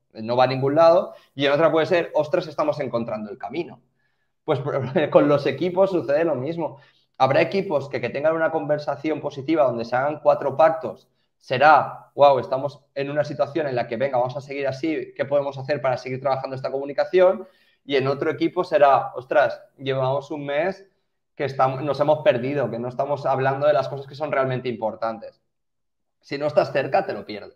no va a ningún lado, y en otra puede ser, ostras, estamos encontrando el camino. Pues con los equipos sucede lo mismo. Habrá equipos que, que tengan una conversación positiva donde se hagan cuatro pactos. Será, wow, estamos en una situación en la que, venga, vamos a seguir así, ¿qué podemos hacer para seguir trabajando esta comunicación? Y en otro equipo será, ostras, llevamos un mes que estamos, nos hemos perdido, que no estamos hablando de las cosas que son realmente importantes. Si no estás cerca, te lo pierdes.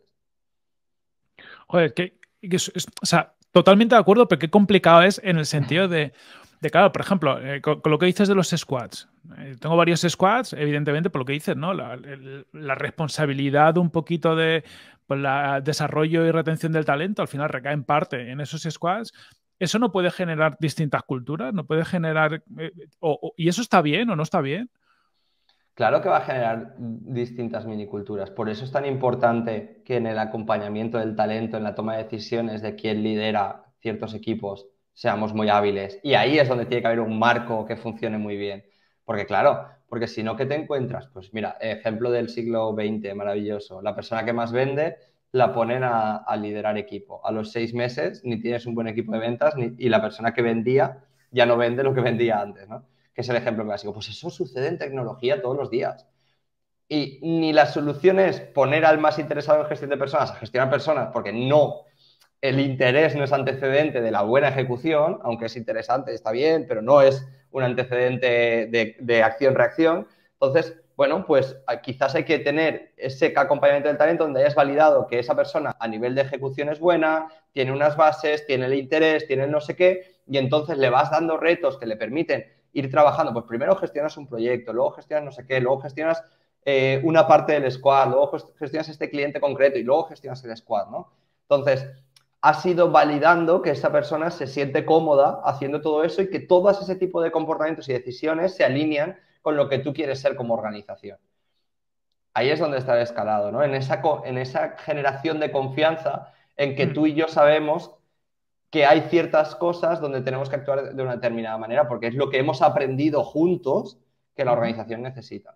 Joder, que, que es, es, o sea, totalmente de acuerdo, pero qué complicado es en el sentido de, de claro, por ejemplo, eh, con, con lo que dices de los squads. Eh, tengo varios squads, evidentemente, por lo que dices, ¿no? La, el, la responsabilidad un poquito de pues, la desarrollo y retención del talento al final recae en parte en esos squads. Eso no puede generar distintas culturas, no puede generar... Eh, o, o, ¿y eso está bien o no está bien? Claro que va a generar distintas miniculturas. Por eso es tan importante que en el acompañamiento del talento, en la toma de decisiones de quién lidera ciertos equipos, seamos muy hábiles. Y ahí es donde tiene que haber un marco que funcione muy bien. Porque claro, porque si no, ¿qué te encuentras? Pues mira, ejemplo del siglo veinte, maravilloso. La persona que más vende la ponen a, a liderar equipo. A los seis meses ni tienes un buen equipo de ventas ni, y la persona que vendía ya no vende lo que vendía antes, ¿no? Que es el ejemplo clásico. Pues eso sucede en tecnología todos los días. Y ni la solución es poner al más interesado en gestión de personas a gestionar personas, porque no, el interés no es antecedente de la buena ejecución, aunque es interesante, está bien, pero no es un antecedente de, de acción-reacción. Entonces, bueno, pues quizás hay que tener ese acompañamiento del talento donde hayas validado que esa persona a nivel de ejecución es buena, tiene unas bases, tiene el interés, tiene el no sé qué, y entonces le vas dando retos que le permiten ir trabajando. Pues primero gestionas un proyecto, luego gestionas no sé qué, luego gestionas eh, una parte del squad, luego gestionas este cliente concreto y luego gestionas el squad, ¿no? Entonces, has ido validando que esa persona se siente cómoda haciendo todo eso y que todos ese tipo de comportamientos y decisiones se alinean con lo que tú quieres ser como organización. Ahí es donde está el escalado, ¿no? En esa, en esa generación de confianza en que tú y yo sabemos que hay ciertas cosas donde tenemos que actuar de una determinada manera porque es lo que hemos aprendido juntos que la organización necesita.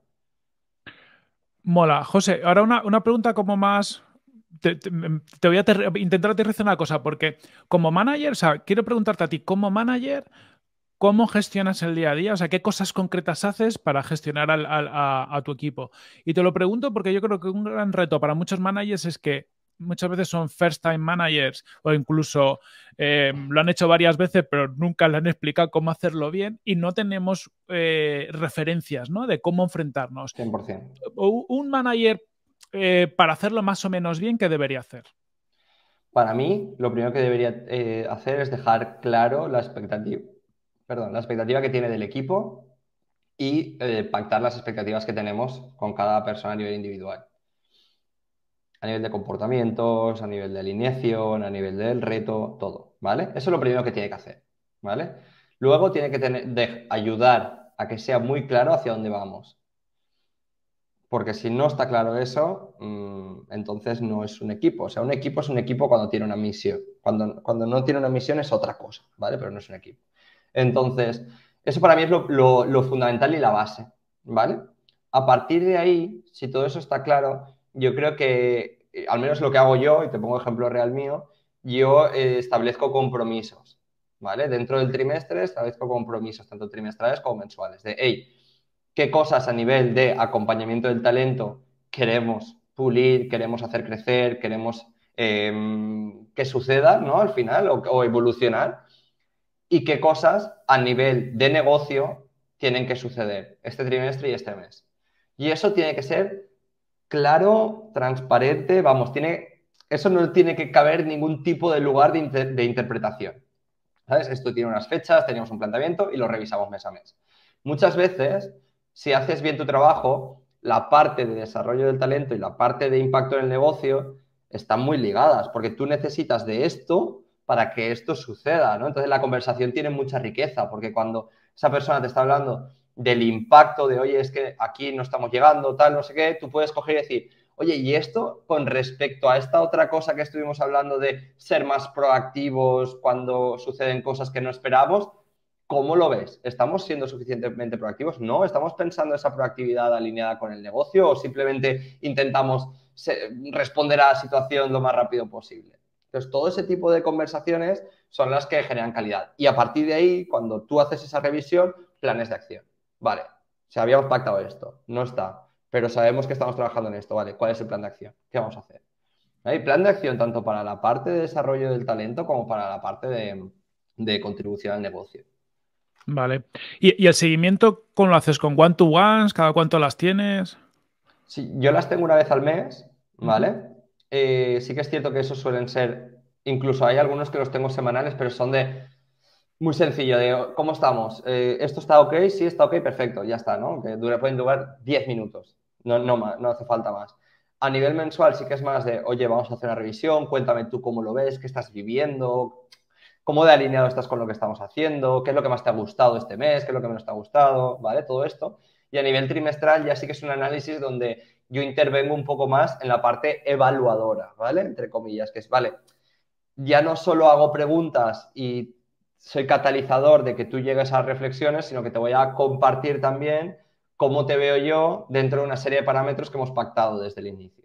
Mola. José, ahora una, una pregunta como más... Te, te, te voy a ter intentar aterrizar una cosa, porque como manager, o sea, quiero preguntarte a ti, como manager, ¿cómo gestionas el día a día? O sea, ¿qué cosas concretas haces para gestionar al, al, a, a tu equipo? Y te lo pregunto porque yo creo que un gran reto para muchos managers es que muchas veces son first time managers o incluso eh, lo han hecho varias veces pero nunca le han explicado cómo hacerlo bien y no tenemos eh, referencias, ¿no? De cómo enfrentarnos. cien por cien. Un manager, eh, para hacerlo más o menos bien, ¿qué debería hacer? Para mí, lo primero que debería eh, hacer es dejar claro la expectativa, perdón, la expectativa que tiene del equipo y eh, pactar las expectativas que tenemos con cada persona a nivel individual. A nivel de comportamientos, a nivel de alineación, a nivel del reto, todo, ¿vale? Eso es lo primero que tiene que hacer, ¿vale? Luego tiene que tener, de, ayudar a que sea muy claro hacia dónde vamos. Porque si no está claro eso, mmm, entonces no es un equipo. O sea, un equipo es un equipo cuando tiene una misión. Cuando, cuando no tiene una misión es otra cosa, ¿vale? Pero no es un equipo. Entonces, eso para mí es lo, lo, lo fundamental y la base, ¿vale? A partir de ahí, si todo eso está claro, yo creo que, al menos lo que hago yo, y te pongo ejemplo real mío, yo eh, establezco compromisos, ¿vale? Dentro del trimestre establezco compromisos, tanto trimestrales como mensuales, de, hey, qué cosas a nivel de acompañamiento del talento queremos pulir, queremos hacer crecer, queremos eh, que suceda, ¿no? Al final, o, o evolucionar, y qué cosas a nivel de negocio tienen que suceder este trimestre y este mes. Y eso tiene que ser claro, transparente, vamos, tiene, eso no tiene que caber ningún tipo de lugar de, inter, de interpretación. ¿Sabes? Esto tiene unas fechas, tenemos un planteamiento y lo revisamos mes a mes. Muchas veces, si haces bien tu trabajo, la parte de desarrollo del talento y la parte de impacto en el negocio están muy ligadas, porque tú necesitas de esto para que esto suceda, ¿no? Entonces la conversación tiene mucha riqueza, porque cuando esa persona te está hablando del impacto de, oye, es que aquí no estamos llegando, tal, no sé qué, tú puedes coger y decir, oye, ¿y esto con respecto a esta otra cosa que estuvimos hablando de ser más proactivos cuando suceden cosas que no esperamos? ¿Cómo lo ves? ¿Estamos siendo suficientemente proactivos? ¿No? ¿Estamos pensando esa proactividad alineada con el negocio o simplemente intentamos responder a la situación lo más rápido posible? Entonces, todo ese tipo de conversaciones son las que generan calidad. Y a partir de ahí, cuando tú haces esa revisión, planes de acción. Vale, si habíamos pactado esto, no está, pero sabemos que estamos trabajando en esto, ¿vale? ¿Cuál es el plan de acción? ¿Qué vamos a hacer? Hay plan de acción tanto para la parte de desarrollo del talento como para la parte de, de contribución al negocio. Vale. ¿Y, y el seguimiento cómo lo haces? ¿Con one-to-ones? ¿Cada cuánto las tienes? Sí, yo las tengo una vez al mes, ¿vale? Ujú. Eh, sí que es cierto que esos suelen ser, incluso hay algunos que los tengo semanales, pero son de muy sencillo, de ¿cómo estamos? Eh, ¿esto está ok? Sí, está ok, perfecto, ya está, ¿no? Que dure, pueden durar diez minutos, no, no más, no hace falta más. A nivel mensual sí que es más de, oye, vamos a hacer una revisión, cuéntame tú cómo lo ves, qué estás viviendo, cómo de alineado estás con lo que estamos haciendo, qué es lo que más te ha gustado este mes, qué es lo que menos te ha gustado, ¿vale? Todo esto. Y a nivel trimestral ya sí que es un análisis donde yo intervengo un poco más en la parte evaluadora, ¿vale? Entre comillas, que es, vale, ya no solo hago preguntas y soy catalizador de que tú llegues a reflexiones, sino que te voy a compartir también cómo te veo yo dentro de una serie de parámetros que hemos pactado desde el inicio.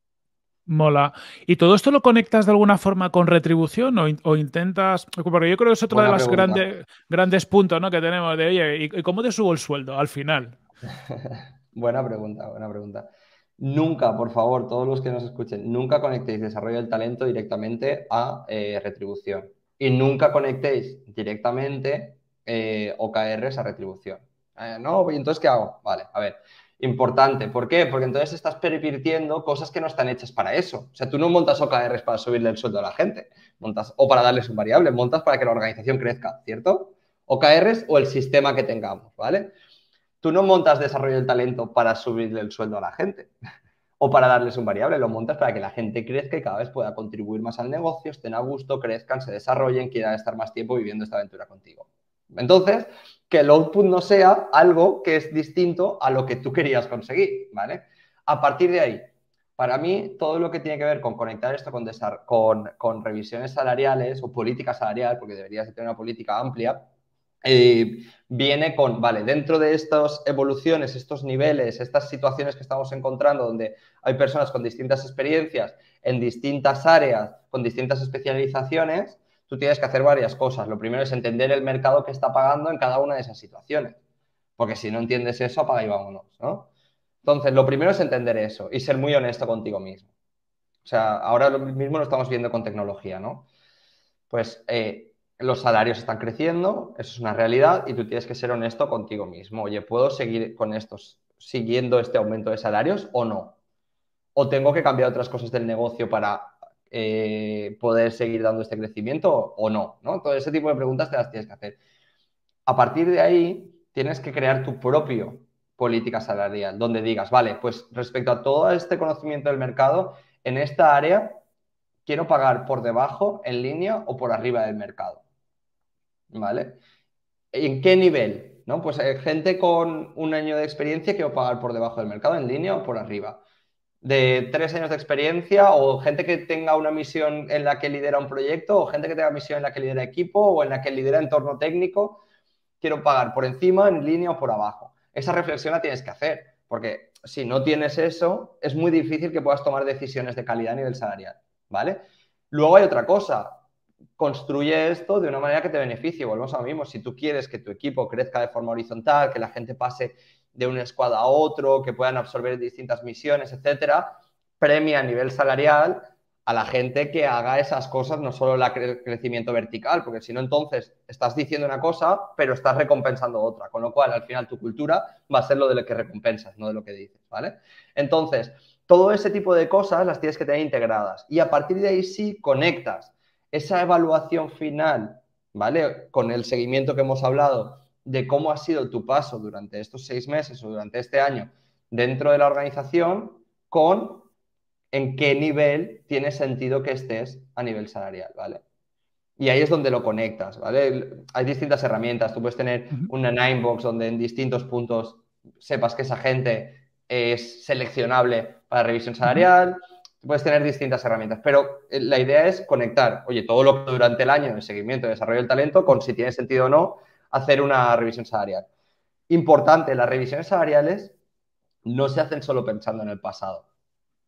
Mola. ¿Y todo esto lo conectas de alguna forma con retribución o, in- o intentas? Porque yo creo que es otro de Buena los pregunta. grandes, grandes puntos, ¿no? que tenemos de, oye, ¿y, y cómo te subo el sueldo al final? Buena pregunta, buena pregunta. Nunca, por favor, todos los que nos escuchen, nunca conectéis desarrollo del talento directamente a eh, retribución. Y nunca conectéis directamente eh, O K Rs a retribución. Eh, no, ¿y entonces qué hago? Vale, a ver. Importante. ¿Por qué? Porque entonces estás pervirtiendo cosas que no están hechas para eso. O sea, tú no montas O K Rs para subirle el sueldo a la gente, montas, o para darles un variable, montas para que la organización crezca, ¿cierto? O K Rs o el sistema que tengamos, ¿vale? Tú no montas desarrollo del talento para subirle el sueldo a la gente o para darles un variable, lo montas para que la gente crezca y cada vez pueda contribuir más al negocio, estén a gusto, crezcan, se desarrollen, quieran estar más tiempo viviendo esta aventura contigo. Entonces, que el output no sea algo que es distinto a lo que tú querías conseguir, ¿vale? A partir de ahí, para mí, todo lo que tiene que ver con conectar esto con, con, con revisiones salariales o política salarial, porque deberías de tener una política amplia, eh, viene con, vale, dentro de estas evoluciones, estos niveles, estas situaciones que estamos encontrando donde hay personas con distintas experiencias en distintas áreas, con distintas especializaciones, tú tienes que hacer varias cosas. Lo primero es entender el mercado que está pagando en cada una de esas situaciones, porque si no entiendes eso, apaga y vámonos, ¿no? Entonces, lo primero es entender eso y ser muy honesto contigo mismo. O sea, ahora lo mismo lo estamos viendo con tecnología, ¿no? Pues eh, los salarios están creciendo, eso es una realidad y tú tienes que ser honesto contigo mismo. Oye, ¿puedo seguir con estos, siguiendo este aumento de salarios o no? ¿O tengo que cambiar otras cosas del negocio para eh, poder seguir dando este crecimiento o no? ¿No? Todo ese tipo de preguntas te las tienes que hacer. A partir de ahí, tienes que crear tu propio política salarial, donde digas, vale, pues respecto a todo este conocimiento del mercado, en esta área quiero pagar por debajo, en línea o por arriba del mercado. ¿Vale? ¿En qué nivel? ¿No? Pues eh, gente con un año de experiencia quiero pagar por debajo del mercado, en línea o por arriba. De tres años de experiencia o gente que tenga una misión en la que lidera un proyecto o gente que tenga misión en la que lidera equipo o en la que lidera entorno técnico, quiero pagar por encima, en línea o por abajo. Esa reflexión la tienes que hacer, porque si no tienes eso, es muy difícil que puedas tomar decisiones de calidad a nivel salarial, ¿vale? Luego hay otra cosa, construye esto de una manera que te beneficie, volvemos a lo mismo, si tú quieres que tu equipo crezca de forma horizontal, que la gente pase de un squad a otro, que puedan absorber distintas misiones, etcétera, premia a nivel salarial a la gente que haga esas cosas, no solo el cre crecimiento vertical, porque si no, entonces estás diciendo una cosa, pero estás recompensando otra, con lo cual, al final, tu cultura va a ser lo de lo que recompensas, no de lo que dices, ¿vale? Entonces, todo ese tipo de cosas las tienes que tener integradas y a partir de ahí sí conectas esa evaluación final, ¿vale? Con el seguimiento que hemos hablado de cómo ha sido tu paso durante estos seis meses o durante este año dentro de la organización con en qué nivel tiene sentido que estés a nivel salarial, ¿vale? Y ahí es donde lo conectas, ¿vale? Hay distintas herramientas. Tú puedes tener Ujú. una Ninebox donde en distintos puntos sepas que esa gente es seleccionable para revisión Ujú. salarial. Puedes tener distintas herramientas, pero la idea es conectar, oye, todo lo que durante el año de seguimiento y desarrollo del talento con si tiene sentido o no hacer una revisión salarial. Importante, las revisiones salariales no se hacen solo pensando en el pasado.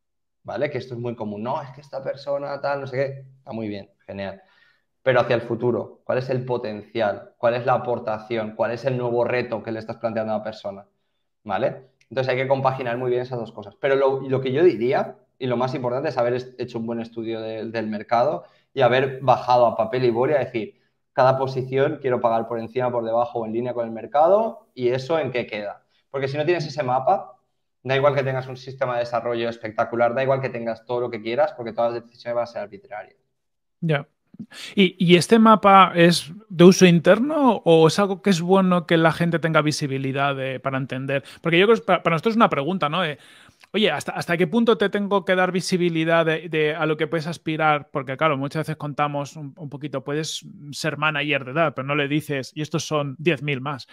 ¿vale? Que esto es muy común. No, es que esta persona tal, no sé qué. Está muy bien, genial. Pero hacia el futuro, ¿cuál es el potencial? ¿Cuál es la aportación? ¿Cuál es el nuevo reto que le estás planteando a la persona? ¿Vale? Entonces hay que compaginar muy bien esas dos cosas. Pero lo, lo que yo diría, y lo más importante, es haber hecho un buen estudio de, del mercado y haber bajado a papel y boli a decir, cada posición quiero pagar por encima, por debajo o en línea con el mercado y eso en qué queda. Porque si no tienes ese mapa, da igual que tengas un sistema de desarrollo espectacular, da igual que tengas todo lo que quieras, porque todas las decisiones van a ser arbitrarias. Ya. ¿Y, ¿Y este mapa es de uso interno o es algo que es bueno que la gente tenga visibilidad de, para entender? Porque yo creo que para, para nosotros es una pregunta, ¿no? Eh, oye, ¿hasta, ¿hasta qué punto te tengo que dar visibilidad de, de a lo que puedes aspirar? Porque claro, muchas veces contamos un, un poquito, puedes ser manager de edad, pero no le dices, y estos son diez mil más.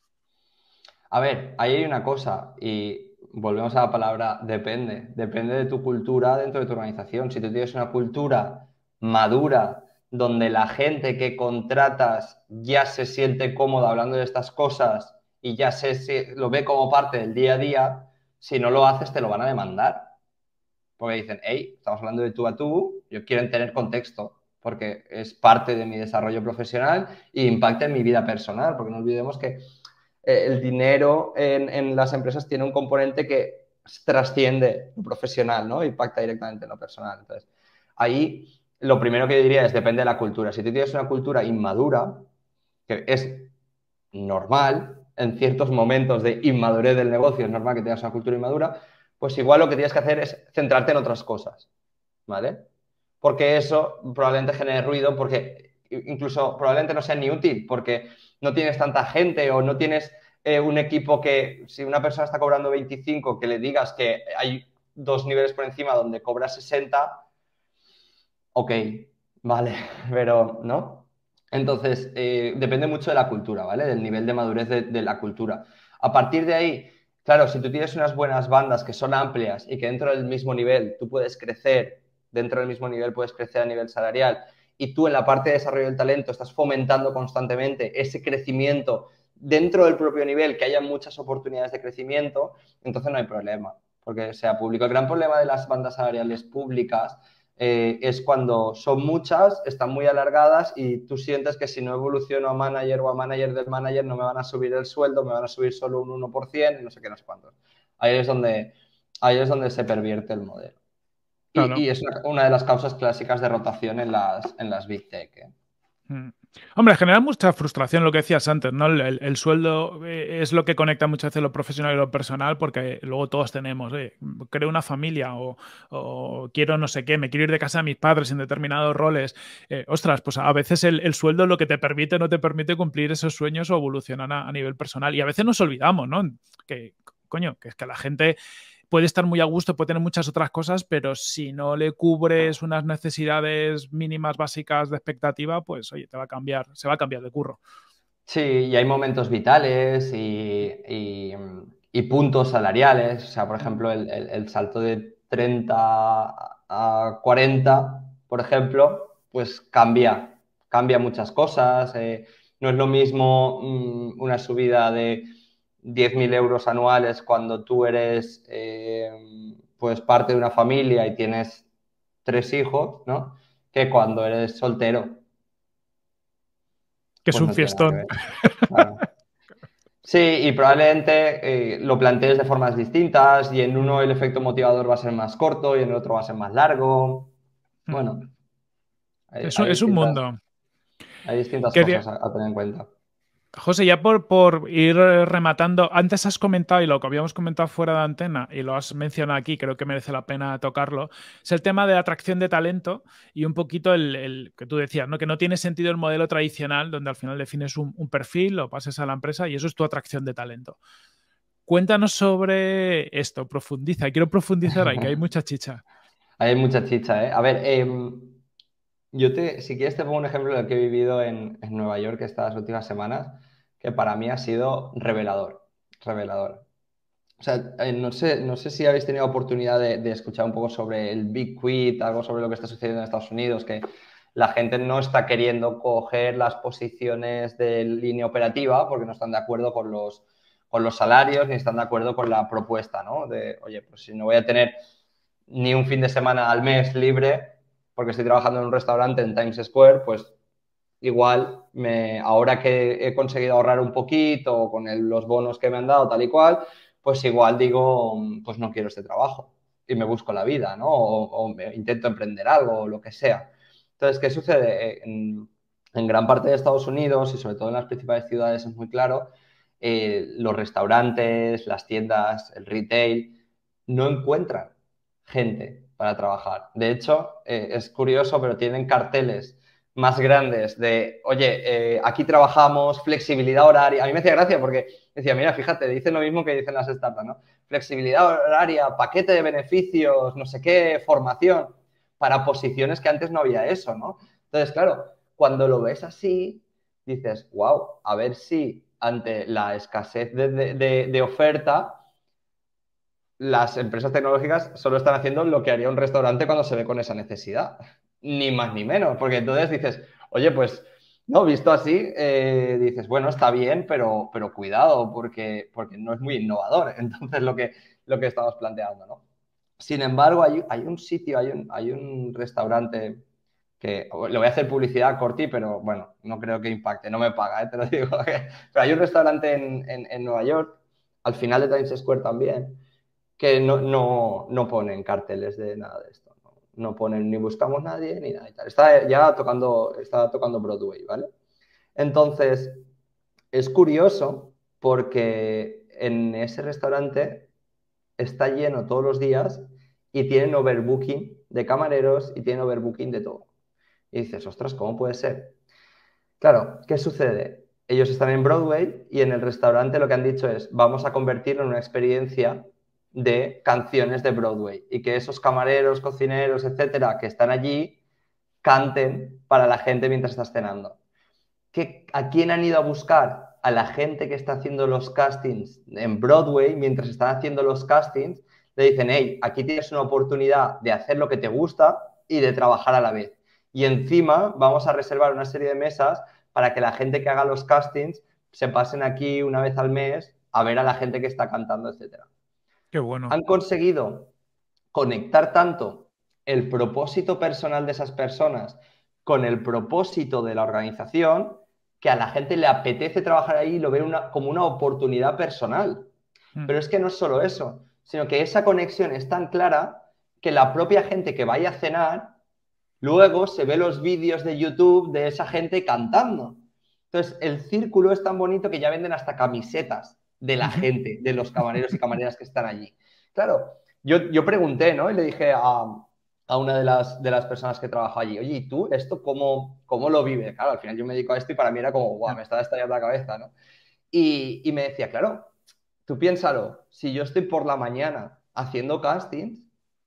A ver, ahí hay una cosa y volvemos a la palabra depende. Depende de tu cultura dentro de tu organización. Si tú tienes una cultura madura donde la gente que contratas ya se siente cómoda hablando de estas cosas y ya se, se lo ve como parte del día a día, si no lo haces te lo van a demandar. Porque dicen, hey, estamos hablando de tú a tú, yo quiero tener contexto porque es parte de mi desarrollo profesional e impacta en mi vida personal, porque no olvidemos que eh, el dinero en, en las empresas tiene un componente que trasciende lo profesional, ¿no? Impacta directamente en lo personal. Entonces, ahí lo primero que yo diría es depende de la cultura. Si tú tienes una cultura inmadura, que es normal, en ciertos momentos de inmadurez del negocio, es normal que tengas una cultura inmadura, pues igual lo que tienes que hacer es centrarte en otras cosas, ¿vale? Porque eso probablemente genere ruido, porque incluso probablemente no sea ni útil, porque no tienes tanta gente o no tienes eh, un equipo que, si una persona está cobrando veinticinco, que le digas que hay dos niveles por encima donde cobra sesenta, ok, vale, pero ¿no? Entonces, eh, depende mucho de la cultura, ¿vale? Del nivel de madurez de, de la cultura. A partir de ahí, claro, si tú tienes unas buenas bandas que son amplias y que dentro del mismo nivel tú puedes crecer, dentro del mismo nivel puedes crecer a nivel salarial y tú en la parte de desarrollo del talento estás fomentando constantemente ese crecimiento dentro del propio nivel, que haya muchas oportunidades de crecimiento, entonces no hay problema, porque sea público. El gran problema de las bandas salariales públicas eh, es cuando son muchas, están muy alargadas y tú sientes que si no evoluciono a manager o a manager del manager no me van a subir el sueldo, me van a subir solo un uno por ciento y no sé qué, no sé cuántos. Ahí es donde, ahí es donde se pervierte el modelo. Y, Claro. y es una, una de las causas clásicas de rotación en las, en las Big Tech, ¿eh? Mm. Hombre, genera mucha frustración lo que decías antes, ¿no? El, el- el sueldo eh, es lo que conecta muchas veces lo profesional y lo personal, porque luego todos tenemos, eh, creo una familia o, o quiero no sé qué, me quiero ir de casa de mis padres en determinados roles. Eh, ostras, pues a veces el, el sueldo lo que te permite no te permite cumplir esos sueños o evolucionar a, a nivel personal. Y a veces nos olvidamos, ¿no? Que, coño, que es que la gente puede estar muy a gusto, puede tener muchas otras cosas, pero si no le cubres unas necesidades mínimas básicas de expectativa, pues oye, te va a cambiar, se va a cambiar de curro. Sí, y hay momentos vitales y, y, y puntos salariales. O sea, por ejemplo, el, el- el salto de treinta a cuarenta, por ejemplo, pues cambia, cambia muchas cosas. Eh, no es lo mismo mm, una subida de diez mil euros anuales cuando tú eres eh, pues parte de una familia y tienes tres hijos, ¿no? Que cuando eres soltero, Que es pues un no tiene nada que fiestón. ver. Claro. Sí, y probablemente eh, lo plantees de formas distintas y en uno el efecto motivador va a ser más corto y en el otro va a ser más largo. Bueno, hay, Es un, hay es un distintas, mundo. hay distintas Quería, cosas a, a tener en cuenta. José, ya por, por ir rematando, antes has comentado, y lo que habíamos comentado fuera de antena, y lo has mencionado aquí, creo que merece la pena tocarlo, es el tema de atracción de talento y un poquito el, el que tú decías, ¿no? Que no tiene sentido el modelo tradicional donde al final defines un, un perfil, lo pases a la empresa y eso es tu atracción de talento. Cuéntanos sobre esto, profundiza, quiero profundizar ahí, que hay mucha chicha. Hay mucha chicha, ¿eh? A ver, eh, yo te, si quieres te pongo un ejemplo del que he vivido en, en Nueva York estas últimas semanas, que para mí ha sido revelador, revelador. O sea, eh, no sé, no sé si habéis tenido oportunidad de, de escuchar un poco sobre el Big Quit, algo sobre lo que está sucediendo en Estados Unidos, que la gente no está queriendo coger las posiciones de línea operativa porque no están de acuerdo con los, con los salarios ni están de acuerdo con la propuesta, ¿no? De, oye, pues si no voy a tener ni un fin de semana al mes libre, porque estoy trabajando en un restaurante en Times Square, pues igual me, ahora que he conseguido ahorrar un poquito con el, los bonos que me han dado tal y cual, pues igual digo, pues no quiero este trabajo y me busco la vida, ¿no? O, o me intento emprender algo o lo que sea. Entonces, ¿qué sucede? En, en gran parte de Estados Unidos y sobre todo en las principales ciudades es muy claro, eh, los restaurantes, las tiendas, el retail, no encuentran gente para trabajar. De hecho, eh, es curioso, pero tienen carteles más grandes de, oye, eh, aquí trabajamos, flexibilidad horaria. A mí me hacía gracia porque decía, mira, fíjate, dicen lo mismo que dicen las startups, ¿no? Flexibilidad horaria, paquete de beneficios, no sé qué, formación, para posiciones que antes no había eso, ¿no? Entonces, claro, cuando lo ves así, dices, wow, a ver si ante la escasez de, de, de, de oferta, las empresas tecnológicas solo están haciendo lo que haría un restaurante cuando se ve con esa necesidad. Ni más ni menos, porque entonces dices, oye, pues, no, visto así, eh, dices, bueno, está bien, pero, pero cuidado, porque, porque no es muy innovador. Entonces, lo que, lo que estamos planteando, ¿no? Sin embargo, hay, hay un sitio, hay un, hay un restaurante que, le voy a hacer publicidad a Corti, pero bueno, no creo que impacte, no me paga, ¿eh? Te lo digo. Pero hay un restaurante en, en, en Nueva York, al final de Times Square también, que no, no, no ponen carteles de nada de esto. No, no ponen ni buscamos nadie ni nada y tal. Está ya tocando, está tocando Broadway, ¿vale? Entonces, es curioso porque en ese restaurante está lleno todos los días y tienen overbooking de camareros y tienen overbooking de todo. Y dices, ostras, ¿cómo puede ser? Claro, ¿qué sucede? Ellos están en Broadway y en el restaurante lo que han dicho es, vamos a convertirlo en una experiencia de canciones de Broadway y que esos camareros, cocineros, etcétera, que están allí, canten para la gente mientras está cenando. ¿Qué, ¿A quién han ido a buscar? A la gente que está haciendo los castings en Broadway, mientras están haciendo los castings, le dicen, hey, aquí tienes una oportunidad de hacer lo que te gusta y de trabajar a la vez. Y encima vamos a reservar una serie de mesas para que la gente que haga los castings se pasen aquí una vez al mes a ver a la gente que está cantando, etcétera. Qué bueno. Han conseguido conectar tanto el propósito personal de esas personas con el propósito de la organización que a la gente le apetece trabajar ahí y lo ve una, como una oportunidad personal. Mm. Pero es que no es solo eso, sino que esa conexión es tan clara que la propia gente que vaya a cenar luego se ve los vídeos de YouTube de esa gente cantando. Entonces, el círculo es tan bonito que ya venden hasta camisetas de la gente, de los camareros y camareras que están allí. Claro, yo, yo pregunté, ¿no? Y le dije a, a una de las, de las personas que trabaja allí, oye, ¿y tú esto cómo, cómo lo vives? Claro, al final yo me dedico a esto y para mí era como, guau, me estaba estallando la cabeza, ¿no? Y, y me decía, claro, tú piénsalo, si yo estoy por la mañana haciendo castings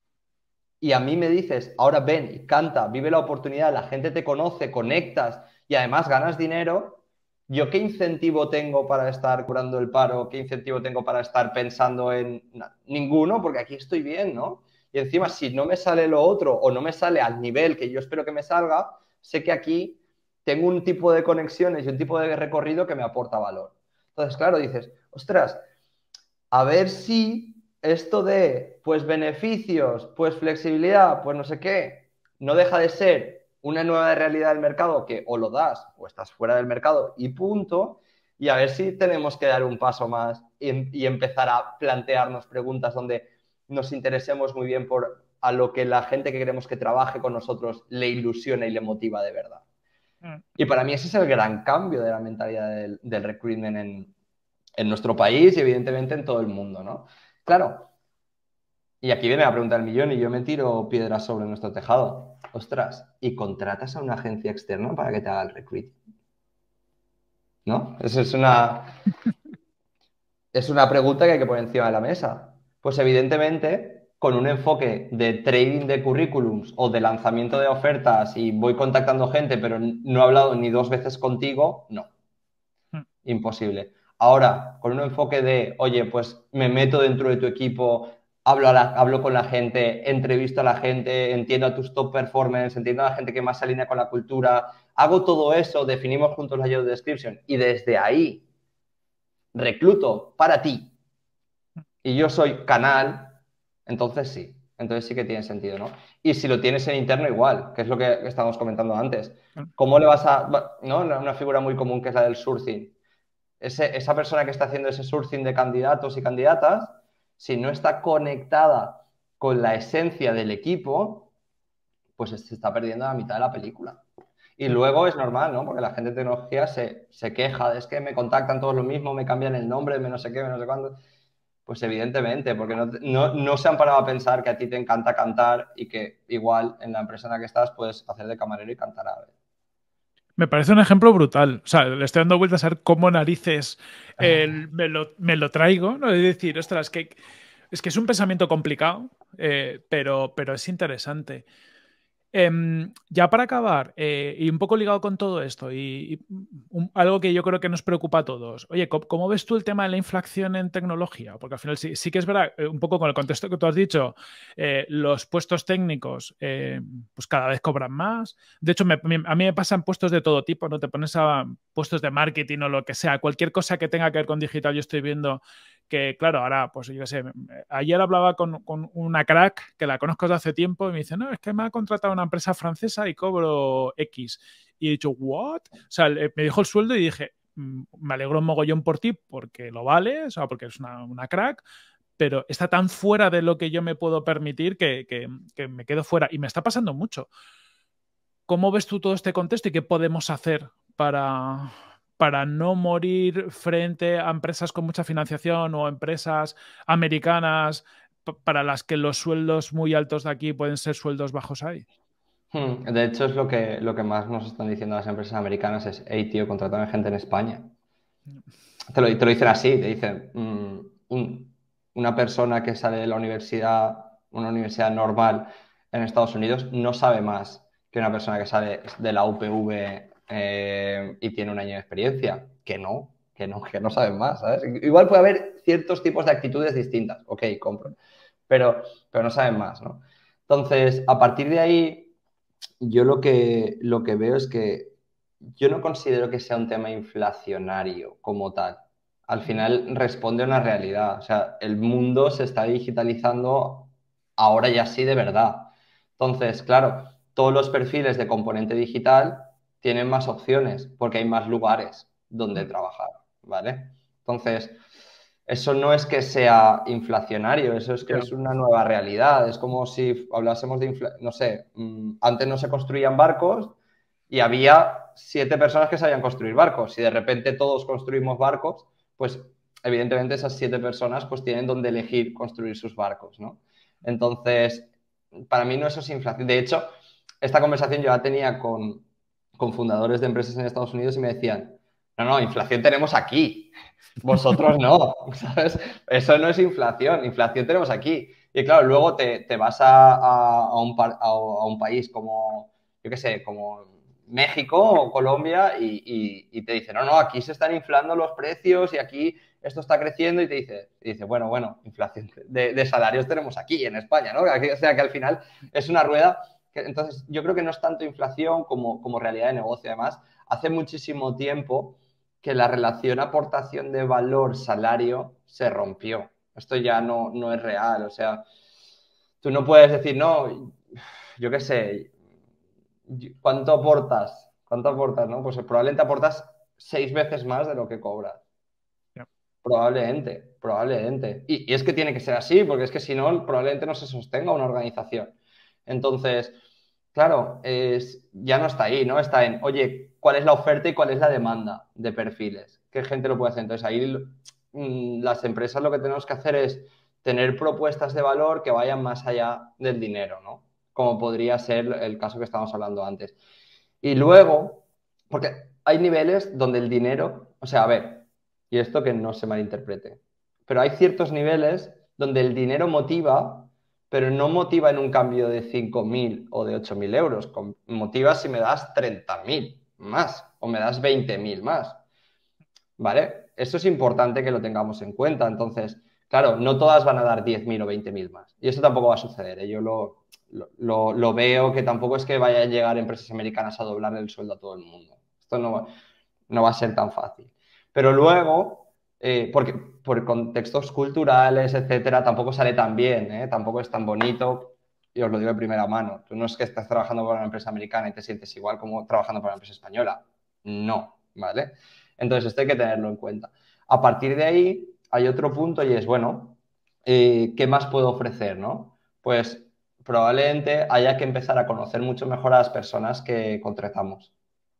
y a mí me dices, ahora ven y canta, vive la oportunidad, la gente te conoce, conectas y además ganas dinero, ¿yo qué incentivo tengo para estar curando el paro? ¿Qué incentivo tengo para estar pensando en...? Ninguno, porque aquí estoy bien, ¿no? Y encima, si no me sale lo otro o no me sale al nivel que yo espero que me salga, sé que aquí tengo un tipo de conexiones y un tipo de recorrido que me aporta valor. Entonces, claro, dices, ostras, a ver si esto de, pues, beneficios, pues, flexibilidad, pues, no sé qué, no deja de ser una nueva realidad del mercado que o lo das o estás fuera del mercado y punto, y a ver si tenemos que dar un paso más y, y empezar a plantearnos preguntas donde nos interesemos muy bien por a lo que la gente que queremos que trabaje con nosotros le ilusiona y le motiva de verdad. Mm. Y para mí ese es el gran cambio de la mentalidad del, del recruitment en, en nuestro país y evidentemente en todo el mundo, ¿no? Claro, y aquí viene la pregunta del millón y yo me tiro piedras sobre nuestro tejado. Ostras, ¿y contratas a una agencia externa para que te haga el recruiting? ¿No? Eso es una, es una pregunta que hay que poner encima de la mesa. Pues evidentemente, con un enfoque de trading de currículums o de lanzamiento de ofertas y voy contactando gente, pero no he hablado ni dos veces contigo, no. Imposible. Ahora, con un enfoque de, oye, pues me meto dentro de tu equipo, hablo, a la, hablo con la gente, entrevisto a la gente, entiendo a tus top performers, entiendo a la gente que más se alinea con la cultura, hago todo eso, definimos juntos la job description y desde ahí recluto para ti y yo soy canal, entonces sí, Entonces sí que tiene sentido, ¿no? Y si lo tienes en interno igual, que es lo que estábamos comentando antes. ¿Cómo le vas a...? ¿No? Una figura muy común que es la del sourcing. Ese, esa persona que está haciendo ese sourcing de candidatos y candidatas, si no está conectada con la esencia del equipo, pues se está perdiendo la mitad de la película. Y luego es normal, ¿no? Porque la gente de tecnología se, se queja de es que me contactan todos lo mismo, me cambian el nombre, me no sé qué, me no sé cuándo. Pues evidentemente, porque no, no, no se han parado a pensar que a ti te encanta cantar y que igual en la empresa en la que estás puedes hacer de camarero y cantar a ver. Me parece un ejemplo brutal. O sea, le estoy dando vueltas a ver cómo narices el, me, lo, me lo traigo, ¿no? Es decir, ostras, que, es que es un pensamiento complicado, eh, pero, pero es interesante. Eh, ya para acabar, eh, y un poco ligado con todo esto, y, y un, algo que yo creo que nos preocupa a todos. Oye, ¿cómo, ¿cómo ves tú el tema de la inflación en tecnología? Porque al final sí, sí que es verdad, eh, un poco con el contexto que tú has dicho, eh, los puestos técnicos eh, pues cada vez cobran más. De hecho, me, a mí me pasan puestos de todo tipo, ¿no? Te pones a puestos de marketing o lo que sea, cualquier cosa que tenga que ver con digital, yo estoy viendo que, claro, ahora, pues yo qué sé, ayer hablaba con, con una crack que la conozco desde hace tiempo y me dice, no, es que me ha contratado una empresa francesa y cobro X. Y he dicho, ¿what? O sea, me dijo el sueldo y dije, me alegro un mogollón por ti porque lo vale, o sea, porque es una, una crack, pero está tan fuera de lo que yo me puedo permitir que, que, que me quedo fuera. Y me está pasando mucho. ¿Cómo ves tú todo este contexto y qué podemos hacer para, para no morir frente a empresas con mucha financiación o empresas americanas para las que los sueldos muy altos de aquí pueden ser sueldos bajos ahí? De hecho, es lo que, lo que más nos están diciendo las empresas americanas es, hey, tío, contratame gente en España. Te lo, te lo dicen así, te dicen, mmm, un, una persona que sale de la universidad, una universidad normal en Estados Unidos, no sabe más que una persona que sale de la U P V eh, y tiene un año de experiencia. Que no, que no, que no saben más, ¿sabes? Igual puede haber ciertos tipos de actitudes distintas, ok, compro, pero, pero no saben más, ¿no? Entonces, a partir de ahí, yo lo que, lo que veo es que yo no considero que sea un tema inflacionario como tal. Al final responde a una realidad. O sea, el mundo se está digitalizando ahora ya sí de verdad. Entonces, claro, todos los perfiles de componente digital tienen más opciones porque hay más lugares donde trabajar, ¿vale? Entonces, eso no es que sea inflacionario, eso es que es una nueva realidad. Es como si hablásemos de, infla... no sé, antes no se construían barcos y había siete personas que sabían construir barcos. Si de repente todos construimos barcos, pues evidentemente esas siete personas pues tienen donde elegir construir sus barcos, ¿no? Entonces, para mí no eso es inflación. De hecho, esta conversación yo la tenía con, con fundadores de empresas en Estados Unidos y me decían, no, no, inflación tenemos aquí, vosotros no, ¿sabes? Eso no es inflación, inflación tenemos aquí. Y claro, luego te, te vas a, a, a, un, a, a un país como, yo qué sé, como México o Colombia y, y, y te dice, no, no, aquí se están inflando los precios y aquí esto está creciendo y te dice, y dice bueno, bueno, inflación de, de salarios tenemos aquí en España, ¿no? O sea que al final es una rueda. Que, entonces, yo creo que no es tanto inflación como, como realidad de negocio. Además, hace muchísimo tiempo que la relación aportación de valor-salario se rompió. Esto ya no, no es real. O sea, tú no puedes decir, no, yo qué sé, ¿cuánto aportas? ¿Cuánto aportas, no? Pues probablemente aportas seis veces más de lo que cobras. Yeah. Probablemente, probablemente. Y, y es que tiene que ser así, porque es que si no, probablemente no se sostenga una organización. Entonces, claro, es, ya no está ahí, ¿no? Está en, oye, ¿cuál es la oferta y cuál es la demanda de perfiles? ¿Qué gente lo puede hacer? Entonces, ahí mmm, las empresas lo que tenemos que hacer es tener propuestas de valor que vayan más allá del dinero, ¿no? Como podría ser el caso que estábamos hablando antes. Y luego, porque hay niveles donde el dinero, o sea, a ver, y esto que no se malinterprete, pero hay ciertos niveles donde el dinero motiva, pero no motiva en un cambio de cinco mil o de ocho mil euros, motiva si me das treinta mil más o me das veinte mil más, ¿vale? Eso es importante que lo tengamos en cuenta. Entonces, claro, no todas van a dar diez mil o veinte mil más. Y eso tampoco va a suceder, ¿eh? Yo lo, lo, lo veo que tampoco es que vaya a llegar empresas americanas a doblar el sueldo a todo el mundo. Esto no va, no va a ser tan fácil. Pero luego, eh, porque por contextos culturales, etcétera, tampoco sale tan bien, ¿eh? Tampoco es tan bonito, y os lo digo de primera mano. Tú no es que estás trabajando para una empresa americana y te sientes igual como trabajando para una empresa española. No, ¿vale? Entonces esto hay que tenerlo en cuenta. A partir de ahí hay otro punto y es, bueno, eh, ¿qué más puedo ofrecer, no? Pues probablemente haya que empezar a conocer mucho mejor a las personas que contratamos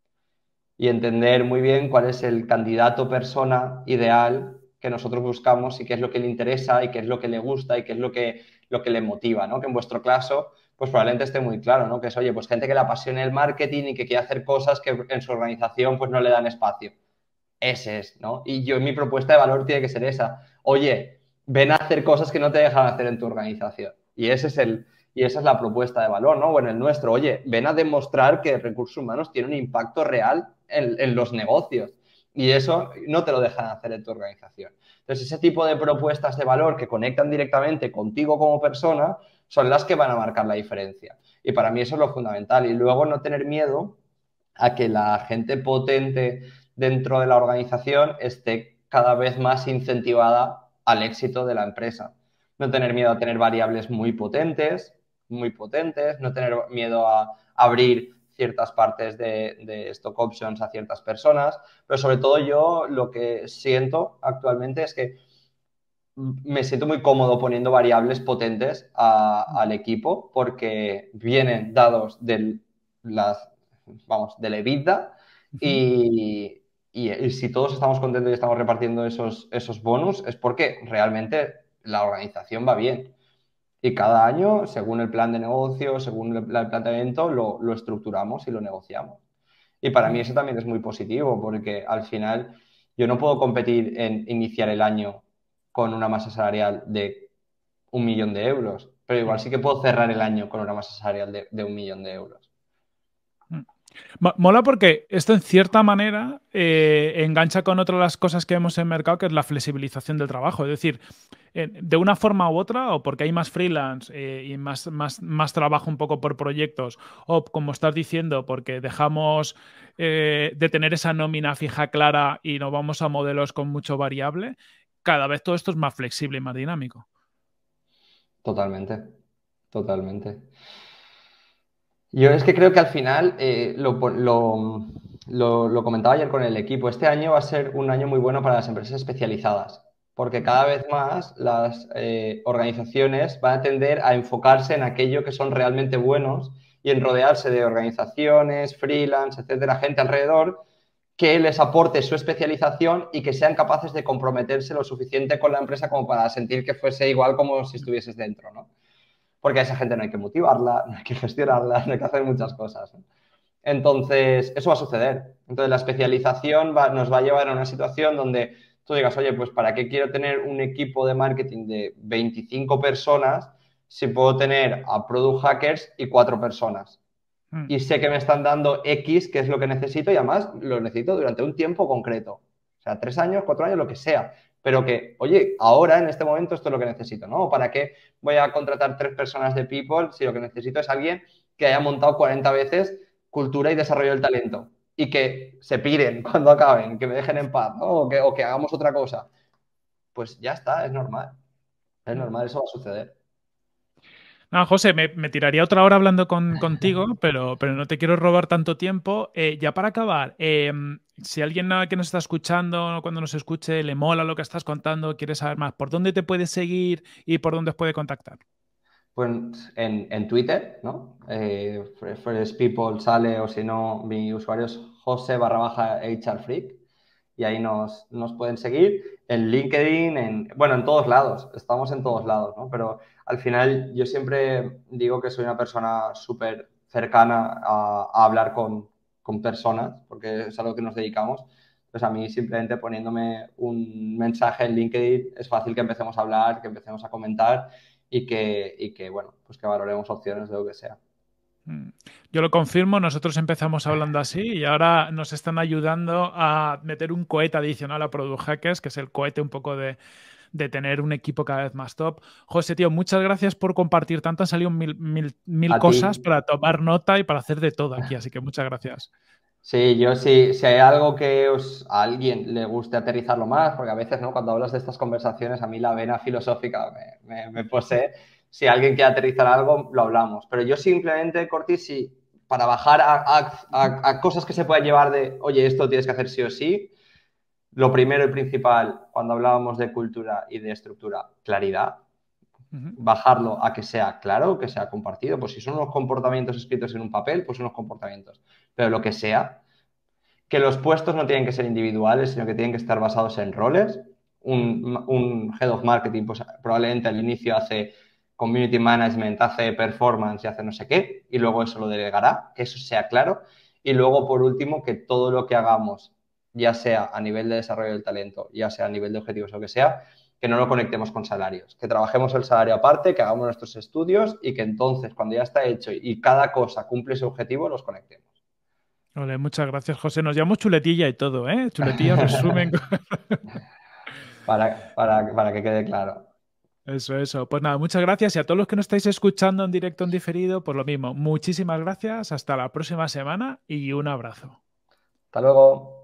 y entender muy bien cuál es el candidato persona ideal que nosotros buscamos y qué es lo que le interesa y qué es lo que le gusta y qué es lo que, lo que le motiva, ¿no? Que en vuestro caso, pues probablemente esté muy claro, ¿no? Que es, oye, pues gente que le apasione el marketing y que quiere hacer cosas que en su organización pues no le dan espacio. Ese es, ¿no? Y yo, mi propuesta de valor tiene que ser esa. Oye, ven a hacer cosas que no te dejan hacer en tu organización. Y ese es el, y esa es la propuesta de valor, ¿no? Bueno, el nuestro, oye, ven a demostrar que recursos humanos tienen un impacto real en, en los negocios. Y eso no te lo dejan hacer en tu organización. Entonces, ese tipo de propuestas de valor que conectan directamente contigo como persona son las que van a marcar la diferencia. Y para mí eso es lo fundamental. Y luego no tener miedo a que la gente potente dentro de la organización esté cada vez más incentivada al éxito de la empresa. No tener miedo a tener variables muy potentes, muy potentes, no tener miedo a abrir ciertas partes de, de stock options a ciertas personas, pero sobre todo yo lo que siento actualmente es que me siento muy cómodo poniendo variables potentes a, al equipo porque vienen dados de las, vamos, de la EBITDA y, y, y si todos estamos contentos y estamos repartiendo esos, esos bonus es porque realmente la organización va bien. Y cada año, según el plan de negocio, según el, el planteamiento, lo, lo estructuramos y lo negociamos. Y para mí eso también es muy positivo porque al final yo no puedo competir en iniciar el año con una masa salarial de un millón de euros, pero igual sí que puedo cerrar el año con una masa salarial de, de un millón de euros. Mola porque esto en cierta manera eh, engancha con otra de las cosas que vemos en el mercado, que es la flexibilización del trabajo. Es decir, eh, de una forma u otra, o porque hay más freelance eh, y más, más, más trabajo un poco por proyectos, o como estás diciendo, porque dejamos eh, de tener esa nómina fija clara y nos vamos a modelos con mucho variable, cada vez todo esto es más flexible y más dinámico. Totalmente, totalmente. Yo es que creo que al final, eh, lo, lo, lo, lo comentaba ayer con el equipo, este año va a ser un año muy bueno para las empresas especializadas, porque cada vez más las eh, organizaciones van a tender a enfocarse en aquello que son realmente buenos y en rodearse de organizaciones, freelance, etcétera, gente alrededor que les aporte su especialización y que sean capaces de comprometerse lo suficiente con la empresa como para sentir que fuese igual como si estuvieses dentro, ¿no? Porque a esa gente no hay que motivarla, no hay que gestionarla, no hay que hacer muchas cosas, ¿no? Entonces, eso va a suceder. Entonces, la especialización va, nos va a llevar a una situación donde tú digas, oye, pues ¿para qué quiero tener un equipo de marketing de veinticinco personas si puedo tener a product hackers y cuatro personas? Mm. Y sé que me están dando X, que es lo que necesito, y además lo necesito durante un tiempo concreto. O sea, tres años, cuatro años, lo que sea. Pero que, oye, ahora, en este momento, esto es lo que necesito, ¿no? ¿Para qué voy a contratar tres personas de People si lo que necesito es alguien que haya montado cuarenta veces cultura y desarrollo del talento y que se piren cuando acaben, que me dejen en paz, ¿no? O que, o que hagamos otra cosa? Pues ya está, es normal. Es normal, eso va a suceder. No, José, me, me tiraría otra hora hablando con, contigo, pero, pero no te quiero robar tanto tiempo. Eh, ya para acabar, eh, si alguien que nos está escuchando, cuando nos escuche, le mola lo que estás contando, quiere saber más, ¿por dónde te puedes seguir y por dónde os puede contactar? Pues en, en Twitter, ¿no? Eh, Fresh People sale, o si no, mi usuario es José barra baja H R Freak y ahí nos, nos pueden seguir. En LinkedIn, en, bueno, en todos lados, estamos en todos lados, ¿no? Pero al final yo siempre digo que soy una persona súper cercana a, a hablar con, con personas, porque es a lo que nos dedicamos. Pues a mí simplemente poniéndome un mensaje en LinkedIn es fácil que empecemos a hablar, que empecemos a comentar y que, y que bueno, pues que valoremos opciones de lo que sea. Yo lo confirmo, nosotros empezamos hablando así y ahora nos están ayudando a meter un cohete adicional a Product Hackers, que es el cohete un poco de, de tener un equipo cada vez más top. José, tío, muchas gracias por compartir tanto. Han salido mil, mil, mil cosas para tomar nota y para hacer de todo aquí, así que muchas gracias. Sí, yo sí, si hay algo que os, a alguien le guste aterrizarlo más, porque a veces, ¿no? Cuando hablas de estas conversaciones, a mí la vena filosófica me, me, me posee. Si alguien quiere aterrizar algo, lo hablamos. Pero yo simplemente, Corti, sí, para bajar a, a, a, a cosas que se pueden llevar de, oye, esto tienes que hacer sí o sí, lo primero y principal, cuando hablábamos de cultura y de estructura, claridad. Ujú. Bajarlo a que sea claro, que sea compartido. Pues si son unos comportamientos escritos en un papel, pues unos comportamientos. Pero lo que sea, que los puestos no tienen que ser individuales, sino que tienen que estar basados en roles. Un, un head of marketing, pues probablemente al inicio hace community management, hace performance y hace no sé qué, y luego eso lo delegará, que eso sea claro. Y luego, por último, que todo lo que hagamos, ya sea a nivel de desarrollo del talento, ya sea a nivel de objetivos o que sea, que no lo conectemos con salarios, que trabajemos el salario aparte, que hagamos nuestros estudios y que entonces, cuando ya está hecho y cada cosa cumple su objetivo, los conectemos. Vale, muchas gracias, José. Nos llamamos chuletilla y todo, ¿eh? Chuletilla resumen. para, para, para que quede claro. Eso, eso. Pues nada, muchas gracias. Y a todos los que nos estáis escuchando en directo, en diferido, pues lo mismo. Muchísimas gracias. Hasta la próxima semana y un abrazo. Hasta luego.